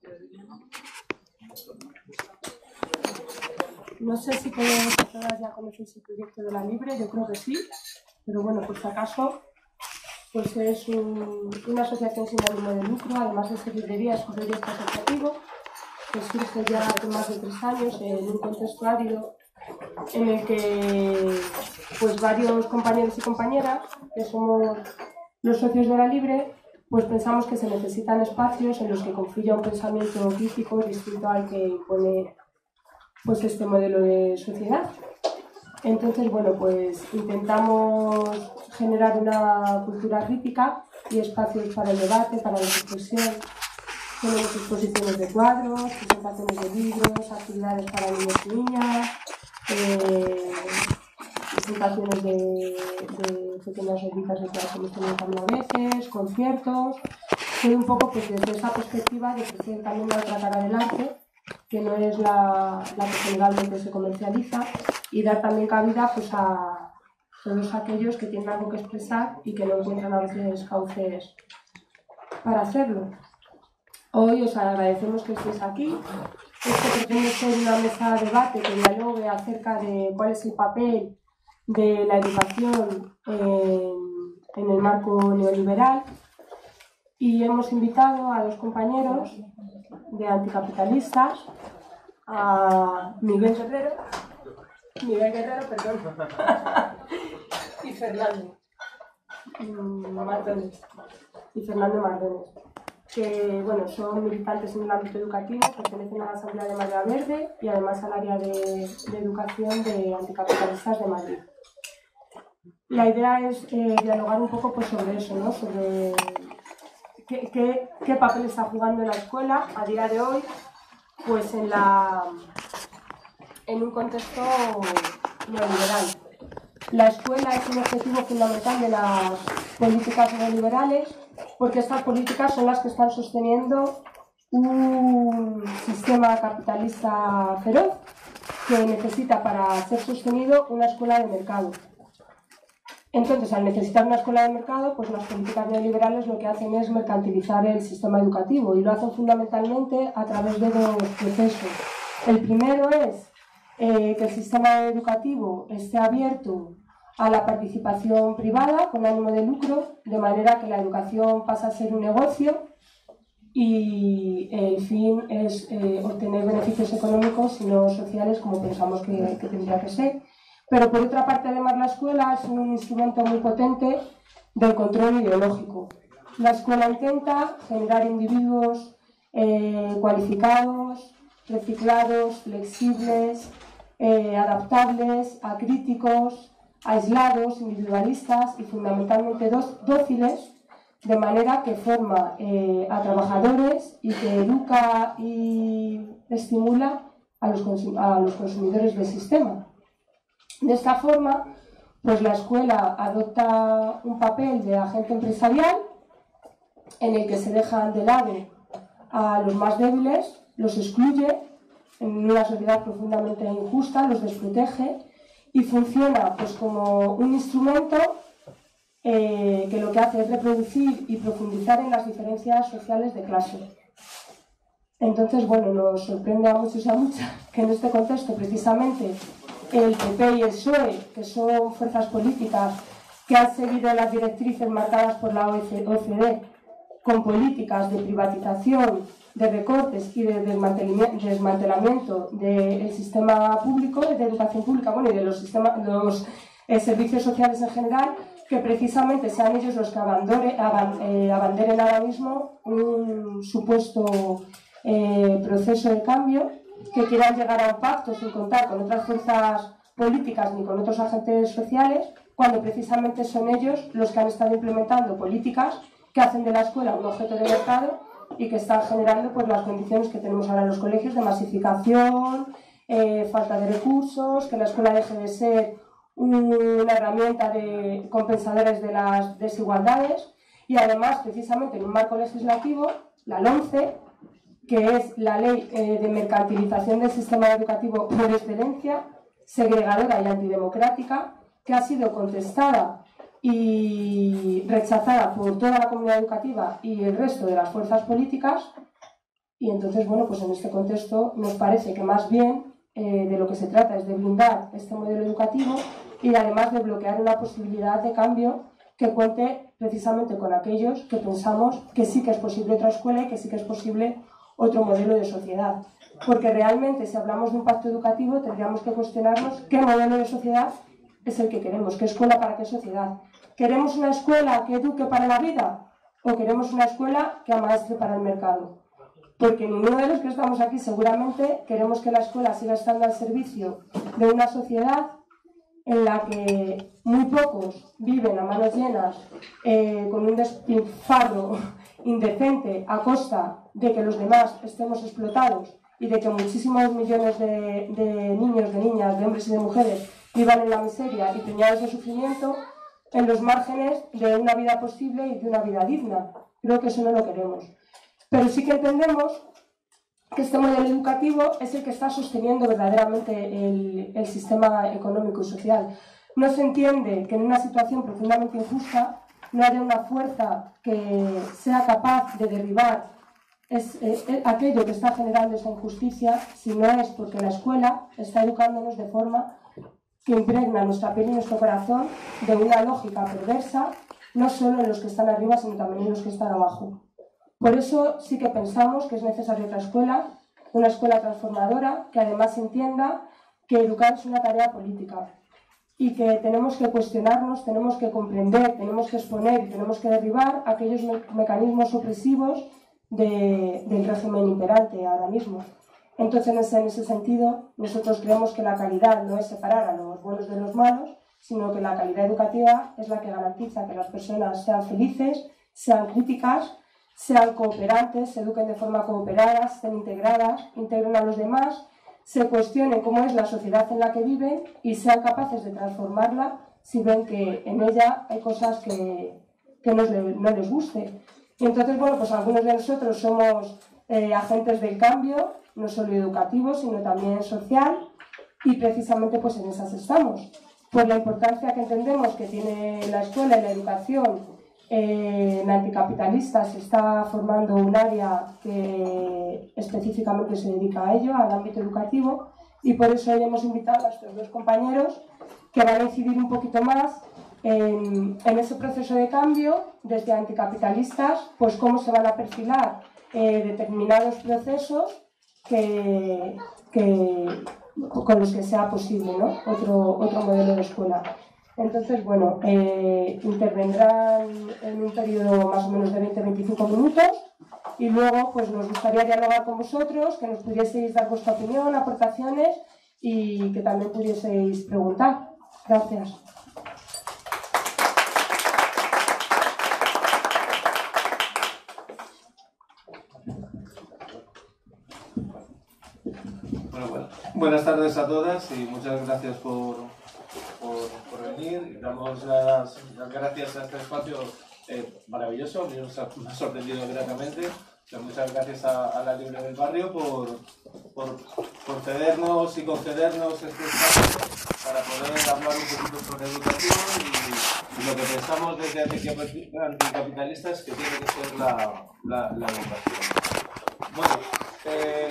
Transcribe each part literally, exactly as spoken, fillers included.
No sé si todos, todas ya conocéis el proyecto de La Libre, yo creo que sí, pero bueno, por si acaso, pues es un, una asociación sin ánimo de lucro, además de servir de guía, es un proyecto asociativo que surge ya hace más de tres años en un contexto árido en el que pues varios compañeros y compañeras, que somos los socios de La Libre, pues pensamos que se necesitan espacios en los que confluya un pensamiento crítico distinto al que impone pues este modelo de sociedad. Entonces, bueno, pues intentamos generar una cultura crítica y espacios para el debate, para la reflexión. Tenemos exposiciones de cuadros, presentaciones de libros, actividades para niños y niñas, eh, presentaciones de, de pequeñas revistas de teatro que hemos tenido también a veces, conciertos, todo un poco pues desde esa perspectiva de ofrecer también la otra cara del arte, que no es la, la que generalmente se comercializa, y dar también cabida pues, a todos aquellos que tienen algo que expresar y que no encuentran a veces cauces para hacerlo. Hoy os agradecemos que estéis aquí. Esto pretende ser una mesa de debate que dialogue acerca de cuál es el papel de la educación en, en el marco neoliberal, y hemos invitado a dos compañeros de Anticapitalistas, a Miguel Guerrero, Miguel Guerrero, perdón, y Fernando Mardones, y Fernando Mardones, que bueno, son militantes en el ámbito educativo, pertenecen a la Asamblea de Marea Verde y además al área de, de educación de Anticapitalistas de Madrid. La idea es eh, dialogar un poco pues, sobre eso, ¿no? Sobre qué, qué, qué papel está jugando la escuela a día de hoy, pues en, la, en un contexto neoliberal. La escuela es un objetivo fundamental de las políticas neoliberales, porque estas políticas son las que están sosteniendo un sistema capitalista feroz que necesita para ser sostenido una escuela de mercado. Entonces, al necesitar una escuela de mercado, pues las políticas neoliberales lo que hacen es mercantilizar el sistema educativo, y lo hacen fundamentalmente a través de dos procesos. El primero es eh, que el sistema educativo esté abierto a la participación privada con ánimo de lucro, de manera que la educación pasa a ser un negocio y el fin es eh, obtener beneficios económicos y no sociales como pensamos que, que tendría que ser. Pero por otra parte, además, la escuela es un instrumento muy potente del control ideológico. La escuela intenta generar individuos eh, cualificados, reciclados, flexibles, eh, adaptables, acríticos, aislados, individualistas y fundamentalmente dóciles, de manera que forma eh, a trabajadores y que educa y estimula a los, a los consumidores del sistema. De esta forma, pues la escuela adopta un papel de agente empresarial en el que se dejan de lado a los más débiles, los excluye en una sociedad profundamente injusta, los desprotege y funciona pues, como un instrumento eh, que lo que hace es reproducir y profundizar en las diferencias sociales de clase. Entonces, bueno, nos sorprende a muchos y a muchas que en este contexto precisamente el P P y el P S O E, que son fuerzas políticas que han seguido las directrices marcadas por la O C D con políticas de privatización, de recortes y de desmantelamiento del sistema público, de educación pública, bueno, y de los, sistemas, los eh, servicios sociales en general, que precisamente sean ellos los que abandone, aban, eh, abanderen ahora mismo un supuesto eh, proceso de cambio, que quieran llegar a un pacto sin contar con otras fuerzas políticas ni con otros agentes sociales, cuando precisamente son ellos los que han estado implementando políticas que hacen de la escuela un objeto de mercado y que están generando pues, las condiciones que tenemos ahora en los colegios de masificación, eh, falta de recursos, que la escuela deje de ser una herramienta de compensadores de las desigualdades, y además precisamente en un marco legislativo, la LOMCE, que es la ley eh, de mercantilización del sistema educativo por excelencia, segregadora y antidemocrática, que ha sido contestada y rechazada por toda la comunidad educativa y el resto de las fuerzas políticas, Y entonces, bueno, pues en este contexto nos parece que más bien eh, de lo que se trata es de blindar este modelo educativo y además de bloquear una posibilidad de cambio que cuente precisamente con aquellos que pensamos que sí que es posible otra escuela y que sí que es posible otro modelo de sociedad. Porque realmente, si hablamos de un pacto educativo, tendríamos que cuestionarnos qué modelo de sociedad es el que queremos, qué escuela para qué sociedad. ¿Queremos una escuela que eduque para la vida o queremos una escuela que amaestre para el mercado? Porque ninguno de los que estamos aquí seguramente queremos que la escuela siga estando al servicio de una sociedad en la que muy pocos viven a manos llenas eh, con un despilfarro indecente a costa de que los demás estemos explotados y de que muchísimos millones de, de niños, de niñas, de hombres y de mujeres vivan en la miseria y preñados de sufrimiento en los márgenes de una vida posible y de una vida digna. Creo que eso no lo queremos. Pero sí que entendemos que este modelo educativo es el que está sosteniendo verdaderamente el, el sistema económico y social. No se entiende que en una situación profundamente injusta no haya una fuerza que sea capaz de derribar es, es, es aquello que está generando esa injusticia, si no es porque la escuela está educándonos de forma que impregna nuestra piel y nuestro corazón de una lógica perversa, no solo en los que están arriba, sino también en los que están abajo. Por eso sí que pensamos que es necesaria otra escuela, una escuela transformadora, que además entienda que educar es una tarea política y que tenemos que cuestionarnos, tenemos que comprender, tenemos que exponer y tenemos que derribar aquellos me mecanismos opresivos de, del régimen imperante ahora mismo. Entonces, en ese sentido, nosotros creemos que la calidad no es separar a los buenos de los malos, sino que la calidad educativa es la que garantiza que las personas sean felices, sean críticas, sean cooperantes, se eduquen de forma cooperada, estén integradas, integren a los demás, se cuestionen cómo es la sociedad en la que viven y sean capaces de transformarla si ven que en ella hay cosas que, que no, les, no les guste. Y entonces, bueno, pues algunos de nosotros somos eh, agentes del cambio, no solo educativo, sino también social, y precisamente pues en esas estamos. Por la importancia que entendemos que tiene la escuela y la educación, Eh, en Anticapitalistas se está formando un área que específicamente se dedica a ello, al ámbito educativo, y por eso hoy hemos invitado a estos dos compañeros que van a incidir un poquito más en, en ese proceso de cambio desde Anticapitalistas, pues cómo se van a perfilar eh, determinados procesos que, que, con los que sea posible, ¿no? otro, otro modelo de escuela. Entonces, bueno, eh, intervendrán en un periodo más o menos de veinte a veinticinco minutos y luego pues nos gustaría dialogar con vosotros, que nos pudieseis dar vuestra opinión, aportaciones y que también pudieseis preguntar. Gracias. Bueno, bueno, buenas tardes a todas y muchas gracias por... Por, por venir. Damos las, las gracias a este espacio eh, maravilloso, me ha sorprendido gratamente. O sea, muchas gracias a, a la Libre del Barrio por, por, por cedernos y concedernos este espacio para poder hablar un poquito sobre educación y, y lo que pensamos desde Anticapitalistas que tiene que ser la, la, la educación. Bueno, eh,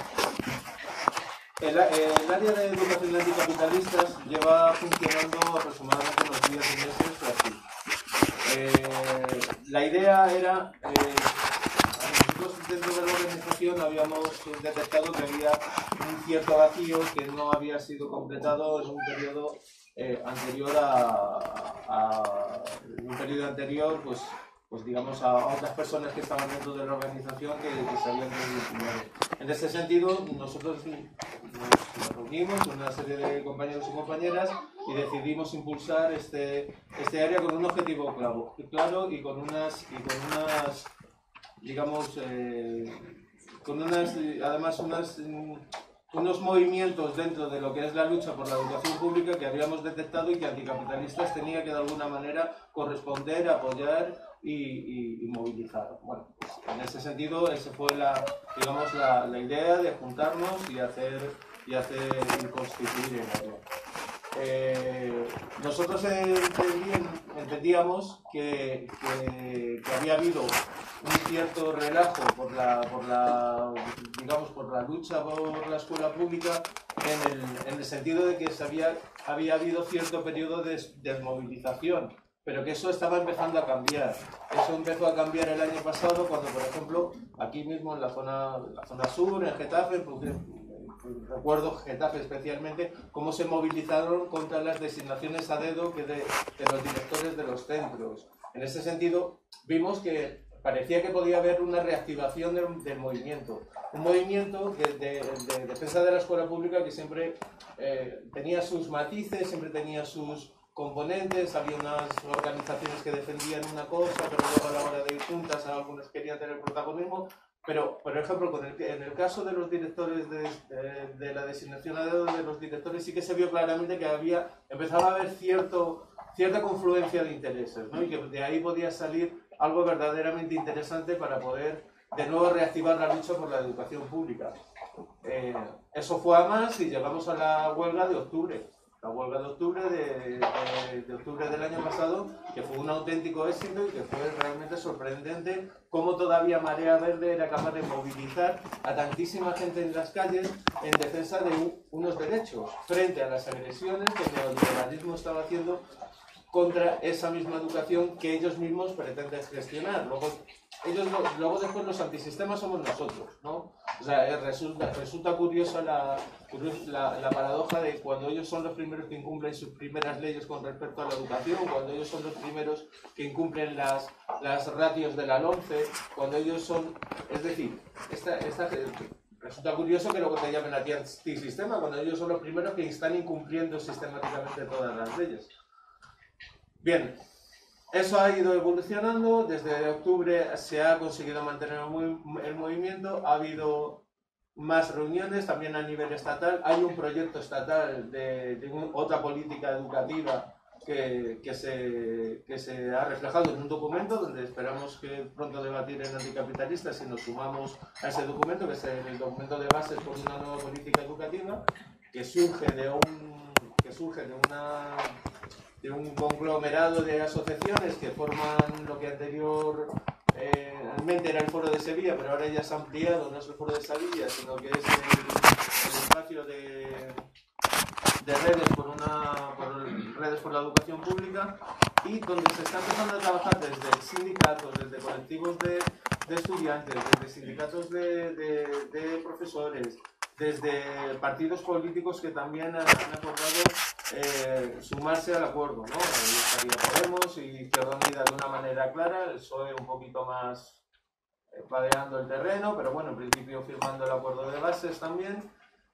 El, el área de educación de Anticapitalistas lleva funcionando aproximadamente unos diez meses o así. Eh, la idea era, eh, nosotros dentro de la organización habíamos detectado que había un cierto vacío que no había sido completado en un periodo eh, anterior a, a un periodo anterior, pues, pues digamos a otras personas que estaban dentro de la organización que, que se habían reunido. En este sentido, nosotros nos reunimos, una serie de compañeros y compañeras, y decidimos impulsar este, este área con un objetivo claro, claro y con unas, y con unas digamos, eh, con unas, además unas, unos movimientos dentro de lo que es la lucha por la educación pública que habíamos detectado y que Anticapitalistas tenía que de alguna manera corresponder, apoyar y, y, y movilizar. Bueno, pues en ese sentido, esa fue la, digamos, la, la idea de juntarnos y hacer y hacer y constituir el área. Eh, nosotros entendíamos que, que, que había habido un cierto relajo por la, por la, digamos, por la lucha por la escuela pública, en el, en el sentido de que se había, había habido cierto periodo de desmovilización, pero que eso estaba empezando a cambiar. Eso empezó a cambiar el año pasado cuando, por ejemplo, aquí mismo en la zona, la zona sur, en Getafe, pues, recuerdo Getafe especialmente, cómo se movilizaron contra las designaciones a dedo que de, de los directores de los centros. En ese sentido, vimos que parecía que podía haber una reactivación del, del movimiento. Un movimiento de, de, de defensa de la escuela pública que siempre eh, tenía sus matices, siempre tenía sus componentes, había unas organizaciones que defendían una cosa, pero luego a la hora de ir juntas algunas querían tener protagonismo. Pero, por ejemplo, con el, en el caso de los directores de, de, de la designación a dedo de los directores, sí que se vio claramente que había, empezaba a haber cierto, cierta confluencia de intereses, ¿no? Y que de ahí podía salir algo verdaderamente interesante para poder de nuevo reactivar la lucha por la educación pública. Eh, eso fue a más y llegamos a la huelga de octubre. La huelga de octubre de, de, de octubre del año pasado, que fue un auténtico éxito y que fue realmente sorprendente cómo todavía Marea Verde era capaz de movilizar a tantísima gente en las calles en defensa de un, unos derechos frente a las agresiones que el neoliberalismo estaba haciendo contra esa misma educación que ellos mismos pretenden gestionar. Luego, ellos, luego después los antisistemas somos nosotros, ¿no? O sea, resulta, resulta curiosa la, la, la paradoja de cuando ellos son los primeros que incumplen sus primeras leyes con respecto a la educación, cuando ellos son los primeros que incumplen las, las ratios de la LOMCE, cuando ellos son... Es decir, esta, esta, resulta curioso que luego te llamen a ti antisistema, cuando ellos son los primeros que están incumpliendo sistemáticamente todas las leyes. Bien, eso ha ido evolucionando, desde octubre se ha conseguido mantener el movimiento, ha habido más reuniones también a nivel estatal, hay un proyecto estatal de, de un, otra política educativa que, que, se, que se ha reflejado en un documento donde esperamos que pronto debatir en Anticapitalistas y nos sumamos a ese documento, que es el documento de bases por una nueva política educativa, que surge de, un, que surge de una... de un conglomerado de asociaciones que forman lo que anteriormente eh, era el Foro de Sevilla, pero ahora ya se ha ampliado, no es el Foro de Sevilla, sino que es el, el espacio de, de redes, por una, por redes por la educación pública, y donde se está empezando a trabajar desde sindicatos, desde colectivos de, de estudiantes, desde sindicatos de, de, de profesores, desde partidos políticos que también han, han acordado eh, sumarse al acuerdo, ¿no? Estaría Podemos y Izquierda Unida de una manera clara, el P S O E un poquito más eh, padeando el terreno, pero bueno, en principio firmando el acuerdo de bases también.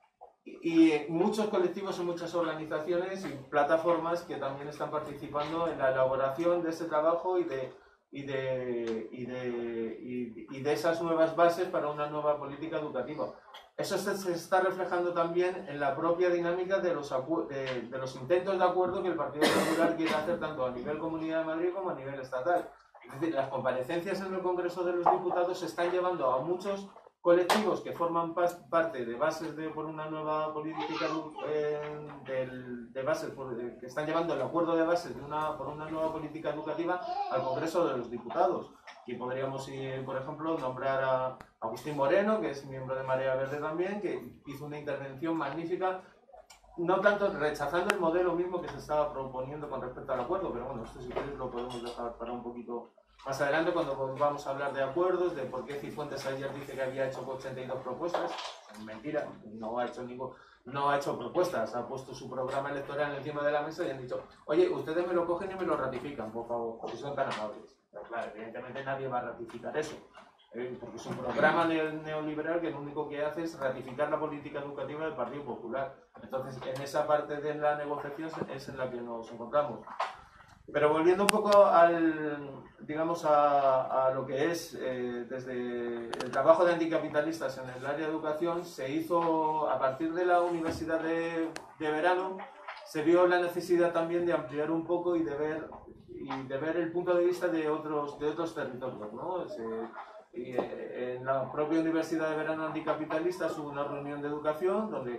Y, y muchos colectivos y muchas organizaciones y plataformas que también están participando en la elaboración de ese trabajo y de, y de, y de, y, y de esas nuevas bases para una nueva política educativa. Eso se, se está reflejando también en la propia dinámica de los, de, de los intentos de acuerdo que el Partido Popular quiere hacer tanto a nivel Comunidad de Madrid como a nivel estatal. Es decir, las comparecencias en el Congreso de los Diputados se están llevando a muchos colectivos que forman parte de bases de, por una nueva política eh, de, de bases, por, de, que están llevando el acuerdo de bases de una, por una nueva política educativa al Congreso de los Diputados. Y podríamos ir, por ejemplo, nombrar a Agustín Moreno, que es miembro de Marea Verde también, que hizo una intervención magnífica, no tanto rechazando el modelo mismo que se estaba proponiendo con respecto al acuerdo, pero bueno, esto si queréis lo podemos dejar para un poquito más adelante cuando vamos a hablar de acuerdos, de por qué Cifuentes ayer dice que había hecho ochenta y dos propuestas. Mentira, no ha hecho ningún, no ha hecho propuestas, ha puesto su programa electoral encima de la mesa y han dicho, oye, ustedes me lo cogen y me lo ratifican, por favor, si son tan amables. Pero claro, evidentemente nadie va a ratificar eso, ¿eh? Porque es un programa neoliberal que lo único que hace es ratificar la política educativa del Partido Popular. Entonces, en esa parte de la negociación es en la que nos encontramos. Pero volviendo un poco al, digamos, a, a lo que es eh, desde el trabajo de anticapitalistas en el área de educación, se hizo a partir de la Universidad de, de Verano, se vio la necesidad también de ampliar un poco y de ver, y de ver el punto de vista de otros, de otros territorios, ¿no? Se, y, eh, en la propia Universidad de Verano Anticapitalistas hubo una reunión de educación donde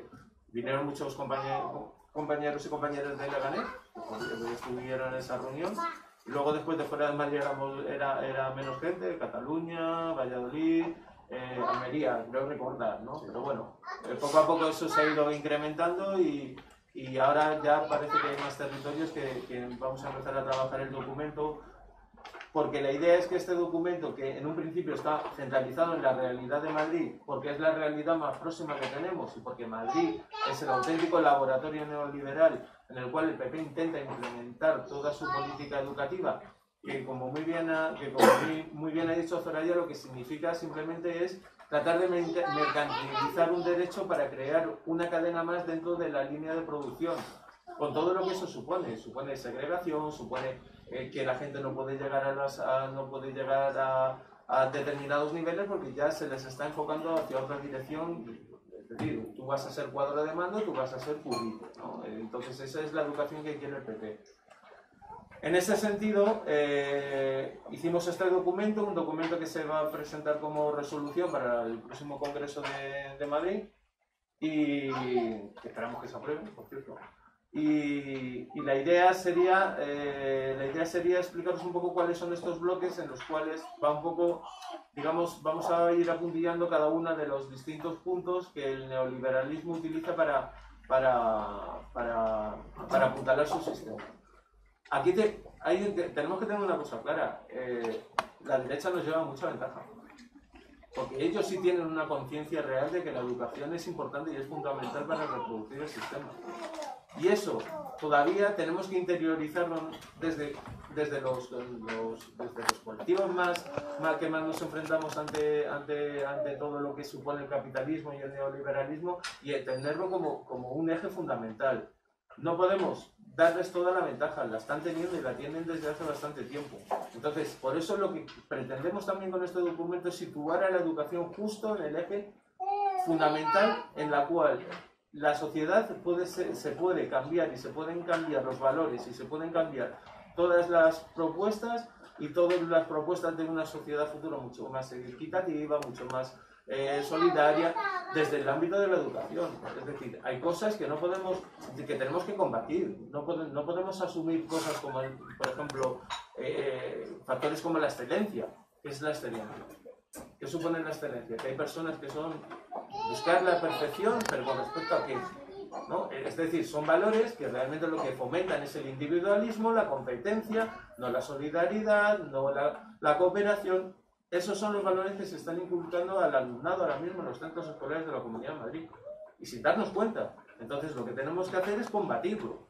Vinieron muchos compañeros, compañeros y compañeras de Leganés, que estuvieron en esa reunión. Y luego después de fuera de Madrid éramos, era, era menos gente, Cataluña, Valladolid, eh, Almería, creo recordar, ¿no? Pero bueno, eh, poco a poco eso se ha ido incrementando y, y ahora ya parece que hay más territorios que, que vamos a empezar a trabajar el documento, porque la idea es que este documento, que en un principio está centralizado en la realidad de Madrid, porque es la realidad más próxima que tenemos y porque Madrid es el auténtico laboratorio neoliberal en el cual el P P intenta implementar toda su política educativa, que como muy bien ha, que como muy, muy bien ha dicho Zoraya, lo que significa simplemente es tratar de mercantilizar un derecho para crear una cadena más dentro de la línea de producción, con todo lo que eso supone. Supone segregación, supone eh, que la gente no puede llegar a, las, a, no puede llegar a, a determinados niveles porque ya se les está enfocando hacia otra dirección. Es decir, tú vas a ser cuadro de mando, tú vas a ser currito, ¿no? Entonces esa es la educación que quiere el P P. En ese sentido, eh, hicimos este documento, un documento que se va a presentar como resolución para el próximo Congreso de, de Madrid y esperamos que se apruebe, por cierto. Y, y la idea sería eh, la idea sería explicaros un poco cuáles son estos bloques en los cuales va un poco, digamos, vamos a ir apuntillando cada uno de los distintos puntos que el neoliberalismo utiliza para, para, para, para apuntalar su sistema. Aquí te, hay, te, tenemos que tener una cosa clara, eh, la derecha nos lleva mucha ventaja, porque ellos sí tienen una conciencia real de que la educación es importante y es fundamental para reproducir el sistema. Y eso todavía tenemos que interiorizarlo desde, desde, los, los, desde los colectivos más, más que más nos enfrentamos ante, ante, ante todo lo que supone el capitalismo y el neoliberalismo y entenderlo como, como un eje fundamental. No podemos darles toda la ventaja, la están teniendo y la tienen desde hace bastante tiempo. Entonces, por eso lo que pretendemos también con este documento es situar a la educación justo en el eje fundamental en la cual la sociedad puede ser, se puede cambiar y se pueden cambiar los valores y se pueden cambiar todas las propuestas y todas las propuestas de una sociedad futura mucho más equitativa, mucho más eh, solidaria desde el ámbito de la educación. Es decir, hay cosas que no podemos, que tenemos que combatir. No, pod no podemos asumir cosas como, por ejemplo, eh, factores como la excelencia. ¿Qué es la excelencia? ¿Qué supone la excelencia? Que hay personas que son buscar la perfección, pero con respecto a qué, ¿no? Es decir, son valores que realmente lo que fomentan es el individualismo, la competencia, no la solidaridad, no la, la cooperación. Esos son los valores que se están inculcando al alumnado ahora mismo en los centros escolares de la Comunidad de Madrid. Y sin darnos cuenta. Entonces, lo que tenemos que hacer es combatirlo,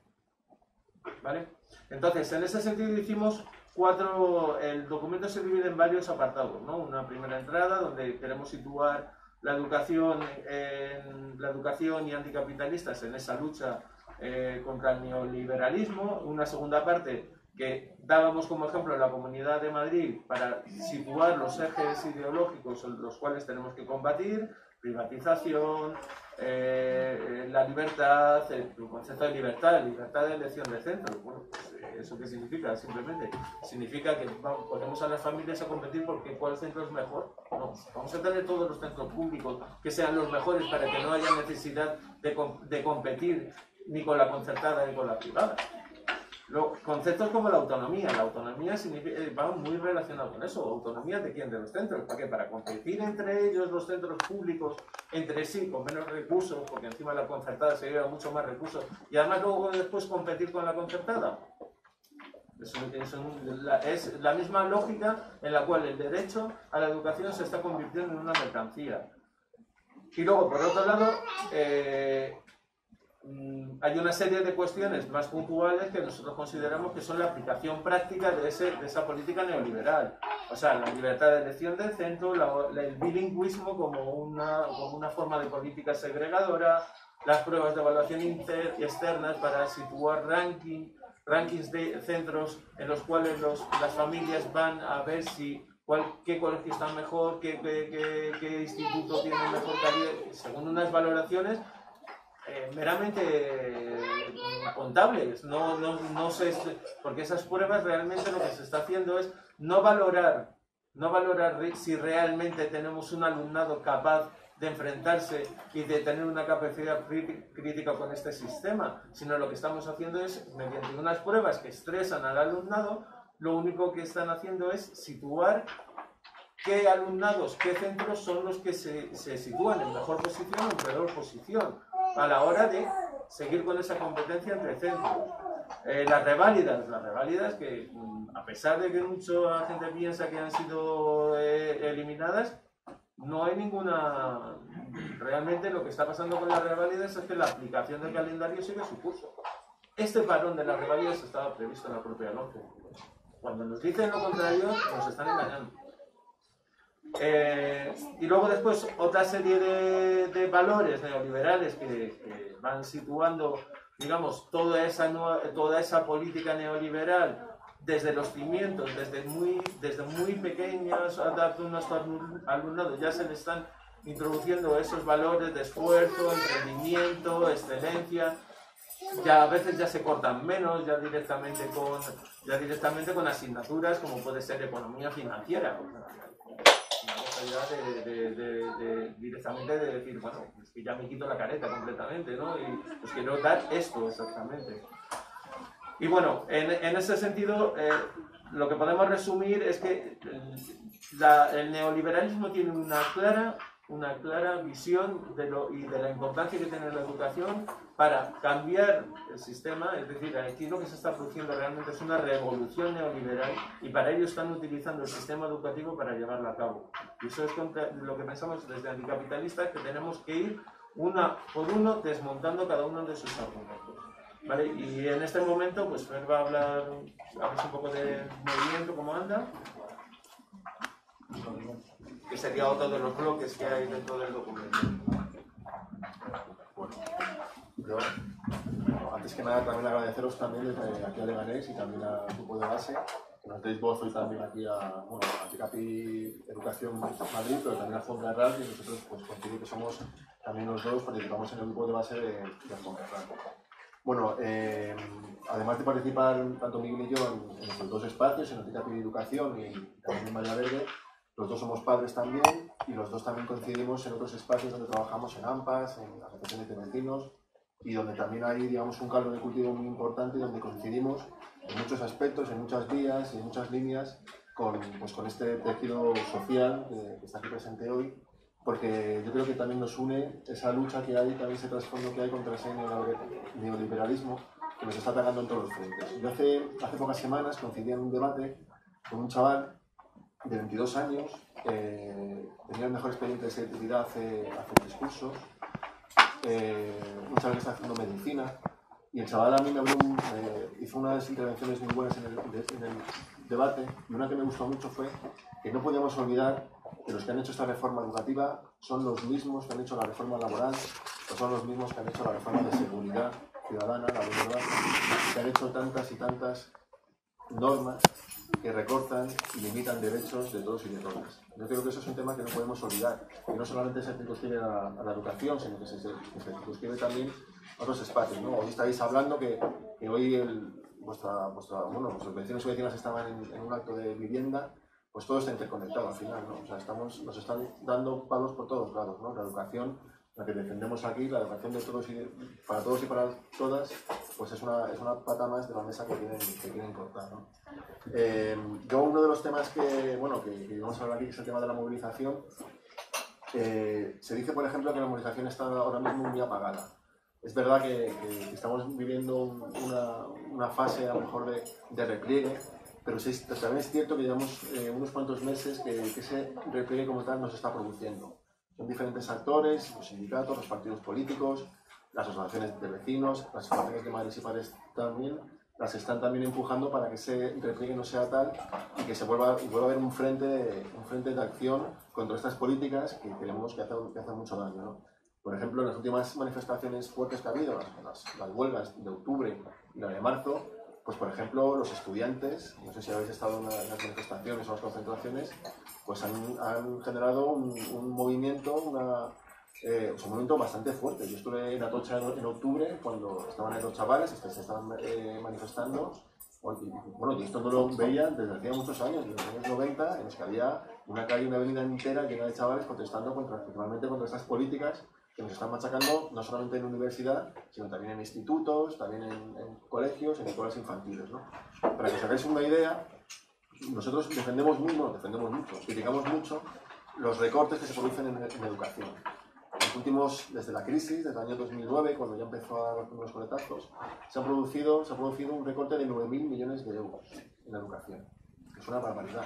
¿vale? Entonces, en ese sentido hicimos cuatro... El documento se divide en varios apartados, ¿no? Una primera entrada donde queremos situar la educación, en, la educación y anticapitalistas en esa lucha eh, contra el neoliberalismo. Una segunda parte que dábamos como ejemplo en la Comunidad de Madrid para situar los ejes ideológicos en los cuales tenemos que combatir: privatización, eh, la libertad, el concepto de libertad, libertad de elección de centro. Bueno, pues, ¿eso qué significa? Simplemente significa que vamos, ponemos a las familias a competir porque cuál centro es mejor. No, vamos a tener todos los centros públicos que sean los mejores para que no haya necesidad de, de competir ni con la concertada ni con la privada. Los conceptos como la autonomía, la autonomía significa, va muy relacionado con eso. ¿Autonomía de quién? De los centros. ¿Para qué? Para competir entre ellos, los centros públicos, entre sí, con menos recursos, porque encima la concertada se lleva mucho más recursos, y además luego después competir con la concertada. Es, es, un, la, es la misma lógica en la cual el derecho a la educación se está convirtiendo en una mercancía. Y luego, por otro lado, eh, hay una serie de cuestiones más puntuales que nosotros consideramos que son la aplicación práctica de, ese, de esa política neoliberal. O sea, la libertad de elección del centro, la, la, el bilingüismo como una, como una forma de política segregadora, las pruebas de evaluación inter y externas para situar ranking, rankings de centros en los cuales los, las familias van a ver si cuál, qué colegio está mejor, qué, qué, qué, qué instituto tiene mejor calidad, según unas valoraciones Eh, meramente eh, contables, no, no, no sé, porque esas pruebas realmente lo que se está haciendo es no valorar, no valorar si realmente tenemos un alumnado capaz de enfrentarse y de tener una capacidad crítica con este sistema, sino lo que estamos haciendo es, mediante unas pruebas que estresan al alumnado, lo único que están haciendo es situar qué alumnados, qué centros son los que se, se sitúan en mejor posición o en peor posición a la hora de seguir con esa competencia entre centros. Eh, las reválidas, las reválidas que a pesar de que mucha gente piensa que han sido eh, eliminadas, no hay ninguna... Realmente lo que está pasando con las reválidas es que la aplicación del calendario sigue su curso. Este parón de las reválidas estaba previsto en la propia LOMCE. Cuando nos dicen lo contrario, nos están engañando. Eh, y luego después otra serie de, de valores neoliberales que, que van situando, digamos, toda esa, nueva, toda esa política neoliberal desde los cimientos, desde muy, desde muy pequeños a nuestro alumnado, ya se le están introduciendo esos valores de esfuerzo, emprendimiento, excelencia. Ya a veces ya se cortan menos, ya directamente con, ya directamente con asignaturas como puede ser economía financiera. Una cosa ya de, de, de, de, directamente de decir, bueno, es que ya me quito la careta completamente, ¿no? Y pues quiero dar esto exactamente. Y bueno, en, en ese sentido, eh, lo que podemos resumir es que la, el neoliberalismo tiene una clara, una clara visión de lo, y de la importancia que tiene la educación para cambiar el sistema. Es decir, aquí lo que se está produciendo realmente es una revolución neoliberal y para ello están utilizando el sistema educativo para llevarlo a cabo. Y eso es contra, lo que pensamos desde anticapitalistas, que tenemos que ir una por uno desmontando cada uno de sus argumentos. ¿Vale? Y en este momento, pues Fer va a hablar, hablar un poco de movimiento, cómo anda, que sería otro de los bloques que hay dentro del documento. Bueno, yo, bueno, antes que nada también agradeceros también desde aquí a Leganés y también al grupo de base, que nos deis voz hoy también aquí a, bueno, a Anticapi Educación Madrid, pero también a Fonterral, y nosotros pues coincidir que somos también los dos, participamos en el grupo de base de, de Fonterral. Bueno, eh, además de participar tanto Miguel y yo en, en nuestros dos espacios, en Anticapi Educación y también en Malla Verde, los dos somos padres también y los dos también coincidimos en otros espacios donde trabajamos en AMPAs, en asociaciones de vecinos y donde también hay, digamos, un caldo de cultivo muy importante y donde coincidimos en muchos aspectos, en muchas vías y en muchas líneas con, pues, con este tejido social que, que está aquí presente hoy, porque yo creo que también nos une esa lucha que hay, también ese trasfondo que hay contra ese neoliberalismo que nos está atacando en todos los frentes. Yo hace, hace pocas semanas coincidí en un debate con un chaval de veintidós años, eh, tenía el mejor expediente de selectividad hace, hace tres cursos, eh, un chaval que está haciendo medicina, y el chaval a mí me habló, eh, hizo unas intervenciones muy buenas en el, de, en el debate, y una que me gustó mucho fue que no podíamos olvidar que los que han hecho esta reforma educativa son los mismos que han hecho la reforma laboral, o son los mismos que han hecho la reforma de seguridad ciudadana, la verdad, que han hecho tantas y tantas normas que recortan y limitan derechos de todos y de todas. Yo creo que eso es un tema que no podemos olvidar, que no solamente se circunscribe a, a la educación, sino que se, se, se circunscribe también a otros espacios, ¿no? Hoy estáis hablando que, que hoy el, vuestra, vuestra, bueno, vuestros vecinos y vecinas estaban en, en un acto de vivienda, pues todo está interconectado al final, ¿no? O sea, estamos, nos están dando palos por todos lados, ¿no? La educación, la que defendemos aquí, la educación de todos y de, para todos y para todas, pues es una, es una pata más de la mesa que quieren, que quieren cortar, ¿no? Eh, yo uno de los temas que, bueno, que, que vamos a hablar aquí es el tema de la movilización. Eh, se dice, por ejemplo, que la movilización está ahora mismo muy apagada. Es verdad que, que estamos viviendo una, una fase a lo mejor de, de repliegue, pero sí, también es cierto que llevamos eh, unos cuantos meses que, que ese repliegue como tal nos está produciendo. Son diferentes actores, los sindicatos, los partidos políticos, las asociaciones de vecinos, las asociaciones de madres y padres también, las están también empujando para que ese repliegue no sea tal y que se vuelva, y vuelva a haber un frente, un frente de acción contra estas políticas que creemos que hacen, que hacen mucho daño, ¿no? Por ejemplo, en las últimas manifestaciones fuertes que ha habido, las, las, las huelgas de octubre y la de marzo, pues por ejemplo los estudiantes, no sé si habéis estado en las manifestaciones o las concentraciones, pues han, han generado un, un movimiento, una, eh, un movimiento bastante fuerte. Yo estuve en Atocha en, en octubre cuando estaban ahí los chavales, se estaban eh, manifestando Bueno, y esto no lo veía desde hacía muchos años, desde los años noventa, en los que había una calle, una avenida entera llena de chavales protestando contra, principalmente contra estas políticas que nos están machacando no solamente en universidad, sino también en institutos, también en, en colegios, en escuelas infantiles, ¿no? Para que os hagáis una idea, nosotros defendemos mucho, defendemos mucho, criticamos mucho los recortes que se producen en, en educación. En los últimos, desde la crisis, desde el año dos mil nueve, cuando ya empezó a haber los coletazos, se han producido, se ha producido un recorte de nueve mil millones de euros en la educación, que es una barbaridad.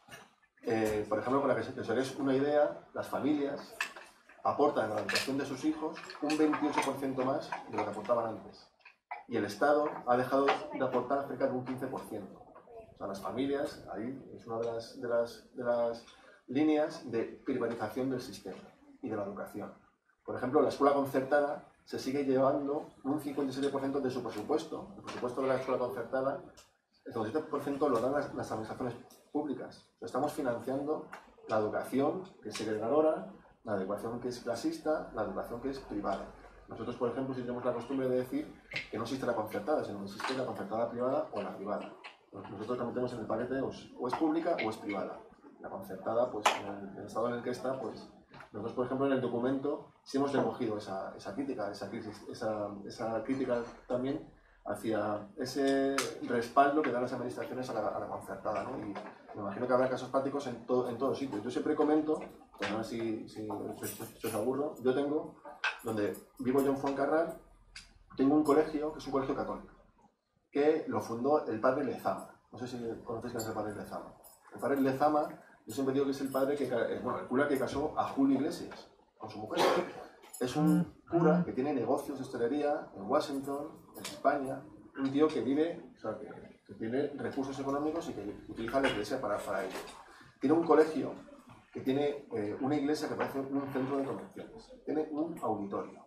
Eh, por ejemplo, para que os hagáis una idea, las familias aportan a la educación de sus hijos un veintiocho por ciento más de lo que aportaban antes. Y el Estado ha dejado de aportar cerca de un quince por ciento. O sea, las familias, ahí es una de las, de las, de las líneas de privatización del sistema y de la educación. Por ejemplo, la escuela concertada se sigue llevando un cincuenta y siete por ciento de su presupuesto. El presupuesto de la escuela concertada, el cincuenta y siete por ciento lo dan las, las administraciones públicas. O sea, estamos financiando la educación que es segregadora, la educación que es clasista, la educación que es privada. Nosotros, por ejemplo, sí tenemos la costumbre de decir que no existe la concertada, sino que existe la concertada privada o la privada. Nosotros la metemos en el paquete o es pública o es privada. La concertada, pues en el, en el estado en el que está, pues nosotros, por ejemplo, en el documento sí hemos recogido esa, esa crítica, esa, crisis, esa, esa crítica también hacia ese respaldo que dan las administraciones a la, a la concertada, ¿no? Y me imagino que habrá casos prácticos en, to, en todos sitios. Yo siempre comento, pues no sé si, si, si, si os aburro, yo tengo, donde vivo yo en Fuencarral, tengo un colegio que es un colegio católico, que lo fundó el padre Lezama. No sé si conocéis quién es el padre Lezama. El padre Lezama, yo siempre digo que es el padre que, bueno, el cura que casó a Julio Iglesias con su mujer. Es un cura que tiene negocios de hostelería en Washington, en España, un tío que vive, o sea, que, que tiene recursos económicos y que utiliza la iglesia para, para ello. Tiene un colegio que tiene eh, una iglesia que parece un centro de convenciones, tiene un auditorio.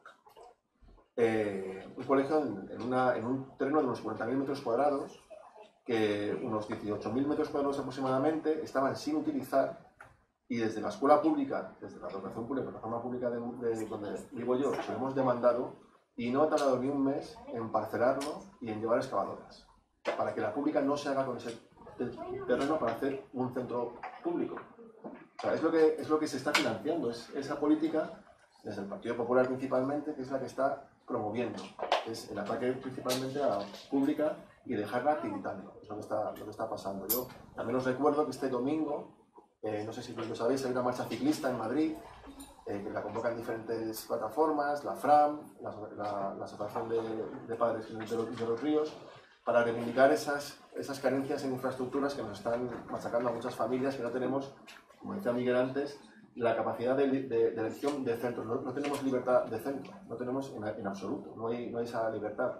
Eh, un colegio en, en, una, en un terreno de unos cuarenta mil metros cuadrados, que unos dieciocho mil metros cuadrados aproximadamente estaban sin utilizar. Y desde la escuela pública, desde la educación pública, la plataforma pública de, de donde vivo yo, se lo hemos demandado y no ha tardado ni un mes en parcelarlo y en llevar excavadoras, para que la pública no se haga con ese terreno para hacer un centro público. O sea, es lo que, es lo que se está financiando, es esa política, desde el Partido Popular principalmente, que es la que está promoviendo. Es el ataque principalmente a la pública y dejarla tiritando, es lo que está, lo que está pasando. Yo también os recuerdo que este domingo, Eh, no sé si lo sabéis, hay una marcha ciclista en Madrid eh, que la convocan diferentes plataformas, la FRAM, la, la, la Asociación de, de Padres de los, de los Ríos, para reivindicar esas, esas carencias en infraestructuras que nos están machacando a muchas familias que no tenemos, como decía Miguel antes, la capacidad de, de, de elección de centro. No, no tenemos libertad de centro, no tenemos en, en absoluto, no hay, no hay esa libertad.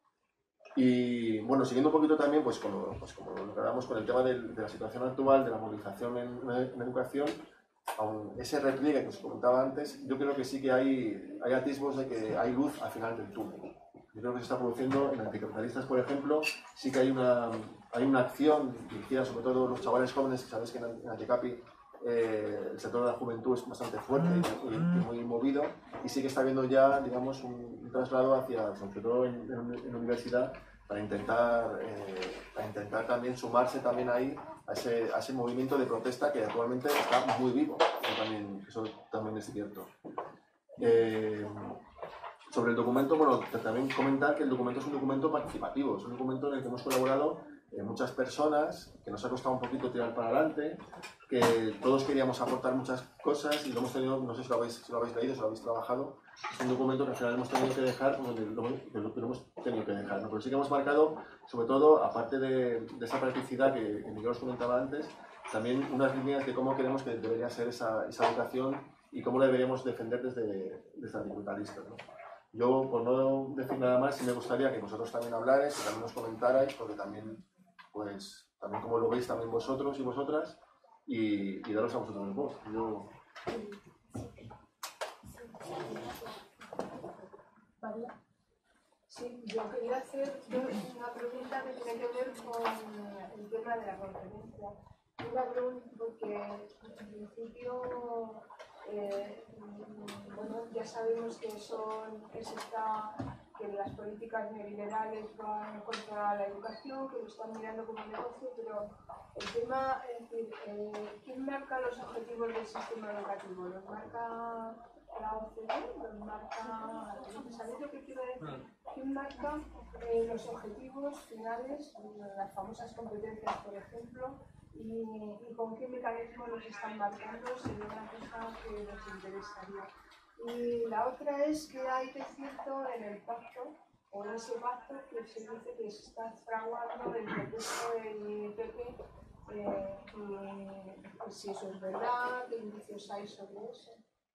Y bueno, siguiendo un poquito también, pues como, pues como lo que hablamos con el tema de, de la situación actual, de la movilización en, en educación, aun ese repliegue que os comentaba antes, yo creo que sí que hay, hay atisbos de que hay luz al final del túnel. Yo creo que se está produciendo en anticapitalistas, por ejemplo, sí que hay una, hay una acción dirigida sobre todo a los chavales jóvenes, que sabéis que en, en Anticapi eh, el sector de la juventud es bastante fuerte y, y, y muy movido, y sí que está habiendo ya, digamos, un, un traslado hacia, sobre todo en, en, en la universidad, para intentar, eh, para intentar también sumarse también ahí a ese, a ese movimiento de protesta que actualmente está muy vivo. Eso también, eso también es cierto. Eh, sobre el documento, bueno, también comentar que el documento es un documento participativo, es un documento en el que hemos colaborado eh, muchas personas, que nos ha costado un poquito tirar para adelante, que todos queríamos aportar muchas cosas y lo hemos tenido, no sé si lo habéis, si lo habéis leído, si lo habéis trabajado, es un documento que al final hemos tenido que dejar, lo, lo, lo que hemos tenido que dejar, ¿no? Pero sí que hemos marcado, sobre todo, aparte de, de esa practicidad que, que Miguel os comentaba antes, también unas líneas de cómo queremos que debería ser esa, esa educación y cómo la deberíamos defender desde, desde anticapitalistas, ¿no? Yo, por no decir nada más, sí me gustaría que vosotros también hablarais, que también nos comentarais, porque también, pues, también como lo veis también vosotros y vosotras, y, y daros a vosotros el voz. Yo... Sí, yo quería hacer una pregunta que tiene que ver con el tema de la conferencia. Una pregunta porque, en principio, Eh, bueno, ya sabemos que son, que se está que las políticas neoliberales van contra la educación, que lo están mirando como negocio, pero el tema, es decir, eh, ¿quién marca los objetivos del sistema educativo? ¿Los marca la O C D? ¿Los marca, ¿sabéis lo que quiero decir? ¿Quién marca eh, los objetivos finales, las famosas competencias, por ejemplo, y, y con qué mecanismo los están marcando? Sería una cosa que nos interesaría. Y la otra es que hay de cierto en el pacto, o en ese pacto, que se dice que se está fraguando entre el P S O E y el P P, eh, y, pues, si eso es verdad, qué indicios hay sobre eso.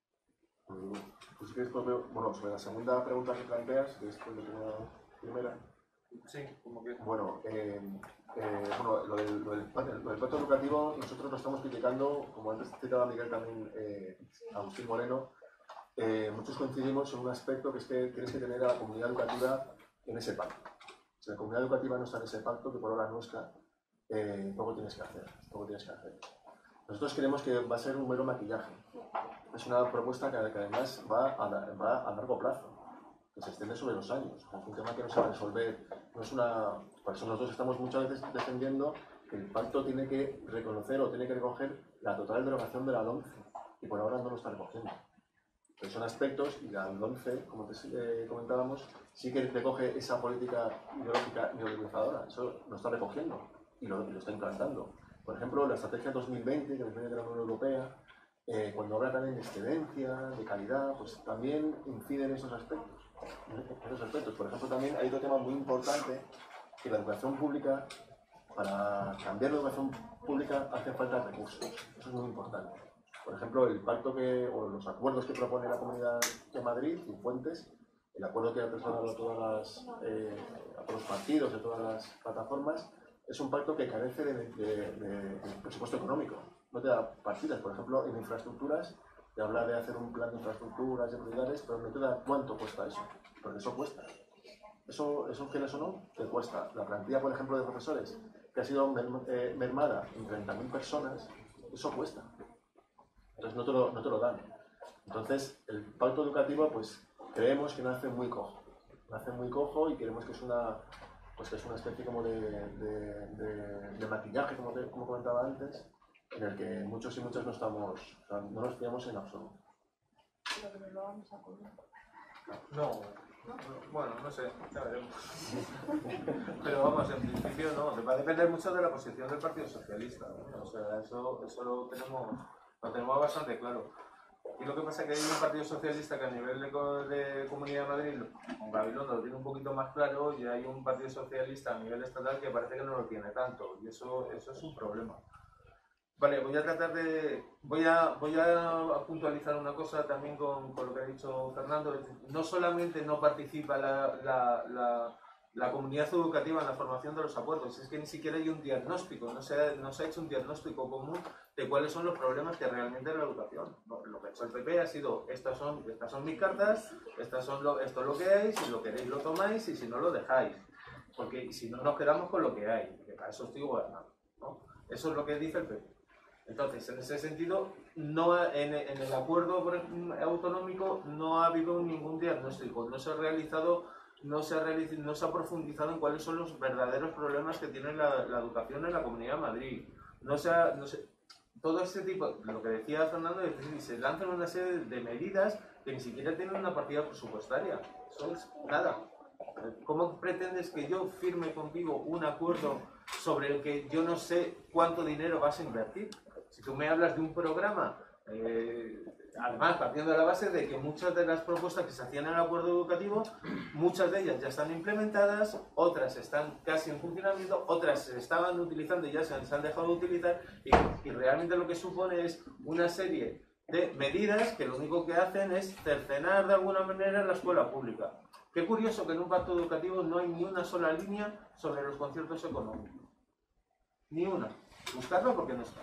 Pues si quieres, bueno, sobre la segunda pregunta que planteas, después de la primera. Sí, como que... Bueno, eh, eh, bueno lo, del, lo, del, lo del pacto educativo, nosotros lo estamos criticando, como antes citaba Miguel también, eh, Agustín Moreno. Eh, muchos coincidimos en un aspecto, que es que tienes que tener a la comunidad educativa en ese pacto. Si la comunidad educativa no está en ese pacto, que por ahora no está, eh, poco tienes que hacer, poco tienes que hacer. Nosotros creemos que va a ser un mero maquillaje. Es una propuesta que, que además va a, va a largo plazo, que se extiende sobre los años. Es un tema que no se va a resolver. No es una... Por eso nosotros estamos muchas veces defendiendo que el pacto tiene que reconocer o tiene que recoger la total derogación de la LOMCE, y por ahora no lo está recogiendo. Pero son aspectos, y la LOMCE, como te eh, comentábamos, sí que recoge esa política ideológica neoliberalizadora. Eso lo está recogiendo y lo, y lo está implantando. Por ejemplo, la estrategia dos mil veinte, que viene de la Unión Europea, eh, cuando habla también de excelencia, de calidad, pues también incide en esos aspectos. En esos aspectos. Por ejemplo, también hay otro tema muy importante, que la educación pública, para cambiar la educación pública hace falta recursos. Eso es muy importante. Por ejemplo, el pacto que, o los acuerdos que propone la Comunidad de Madrid, Cifuentes, el acuerdo que ha trasladado a, todas las, eh, a todos los partidos, a todas las plataformas, es un pacto que carece de, de, de, de presupuesto económico. No te da partidas. Por ejemplo, en infraestructuras, te habla de hacer un plan de infraestructuras, de prioridades, pero no te da cuánto cuesta eso. Porque eso cuesta. Eso, eso quieres o no, te cuesta. La plantilla, por ejemplo, de profesores, que ha sido mermada en treinta mil personas, eso cuesta. Entonces no te lo, no te lo dan. Entonces, el pacto educativo, pues creemos que nace muy cojo. Nace muy cojo y creemos que es una, pues, que es una especie como de, de, de, de maquillaje, como, te, como comentaba antes, en el que muchos y muchas no estamos, o sea, no nos fiamos en absoluto. No, no, bueno, no sé, ya veremos. Pero vamos, en principio no, va a depender mucho de la posición del Partido Socialista, ¿no? O sea, eso, eso lo tenemos, lo tenemos bastante claro. Y lo que pasa es que hay un Partido Socialista que a nivel de, de Comunidad de Madrid, con Gabilondo lo tiene un poquito más claro, y hay un Partido Socialista a nivel estatal que parece que no lo tiene tanto, y eso, eso es un problema. Vale, voy a tratar de... Voy a, voy a puntualizar una cosa también con, con lo que ha dicho Fernando. No solamente no participa la, la, la, la comunidad educativa en la formación de los acuerdos, es que ni siquiera hay un diagnóstico, no se, no se ha hecho un diagnóstico común de cuáles son los problemas que realmente hay en la educación. Lo que ha hecho el P P ha sido, estas son, estas son mis cartas, estas son lo, esto es lo que hay, si lo queréis lo tomáis y si no lo dejáis. Porque si no nos quedamos con lo que hay, que para eso estoy gobernando, ¿no? Eso es lo que dice el P P. Entonces, en ese sentido, no en, en el acuerdo autonómico no ha habido ningún diagnóstico, no se ha realizado, no se ha, realizado, no se ha profundizado en cuáles son los verdaderos problemas que tiene la, la educación en la Comunidad de Madrid. No se ha, no se, todo este tipo, lo que decía Fernando, es decir, se lanzan una serie de medidas que ni siquiera tienen una partida presupuestaria. Eso es nada. ¿Cómo pretendes que yo firme contigo un acuerdo sobre el que yo no sé cuánto dinero vas a invertir? Si tú me hablas de un programa, eh, además partiendo de la base de que muchas de las propuestas que se hacían en el acuerdo educativo, muchas de ellas ya están implementadas, otras están casi en funcionamiento, otras se estaban utilizando y ya se han dejado de utilizar, y, y realmente lo que supone es una serie de medidas que lo único que hacen es cercenar de alguna manera la escuela pública. Qué curioso que en un pacto educativo no hay ni una sola línea sobre los conciertos económicos. Ni una. Buscarlo porque no está.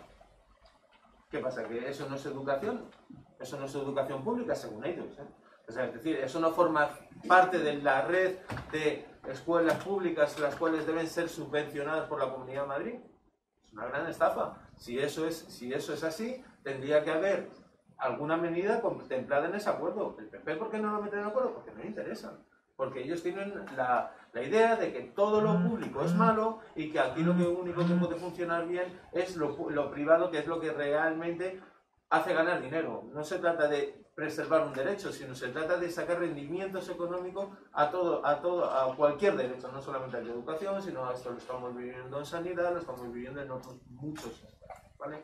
¿Qué pasa? ¿Que eso no es educación? Eso no es educación pública, según ellos, ¿eh? O sea, es decir, eso no forma parte de la red de escuelas públicas las cuales deben ser subvencionadas por la Comunidad de Madrid. Es una gran estafa. Si eso es, si eso es así, tendría que haber alguna medida contemplada en ese acuerdo. ¿El P P por qué no lo mete en el acuerdo? Porque no le interesa. porque ellos tienen la, la idea de que todo lo público es malo y que aquí lo que único que puede funcionar bien es lo, lo privado, que es lo que realmente hace ganar dinero. No se trata de preservar un derecho, sino se trata de sacar rendimientos económicos a todo, a todo, a cualquier derecho, no solamente a la educación, sino a esto lo estamos viviendo en sanidad, lo estamos viviendo en otros muchos, ¿vale?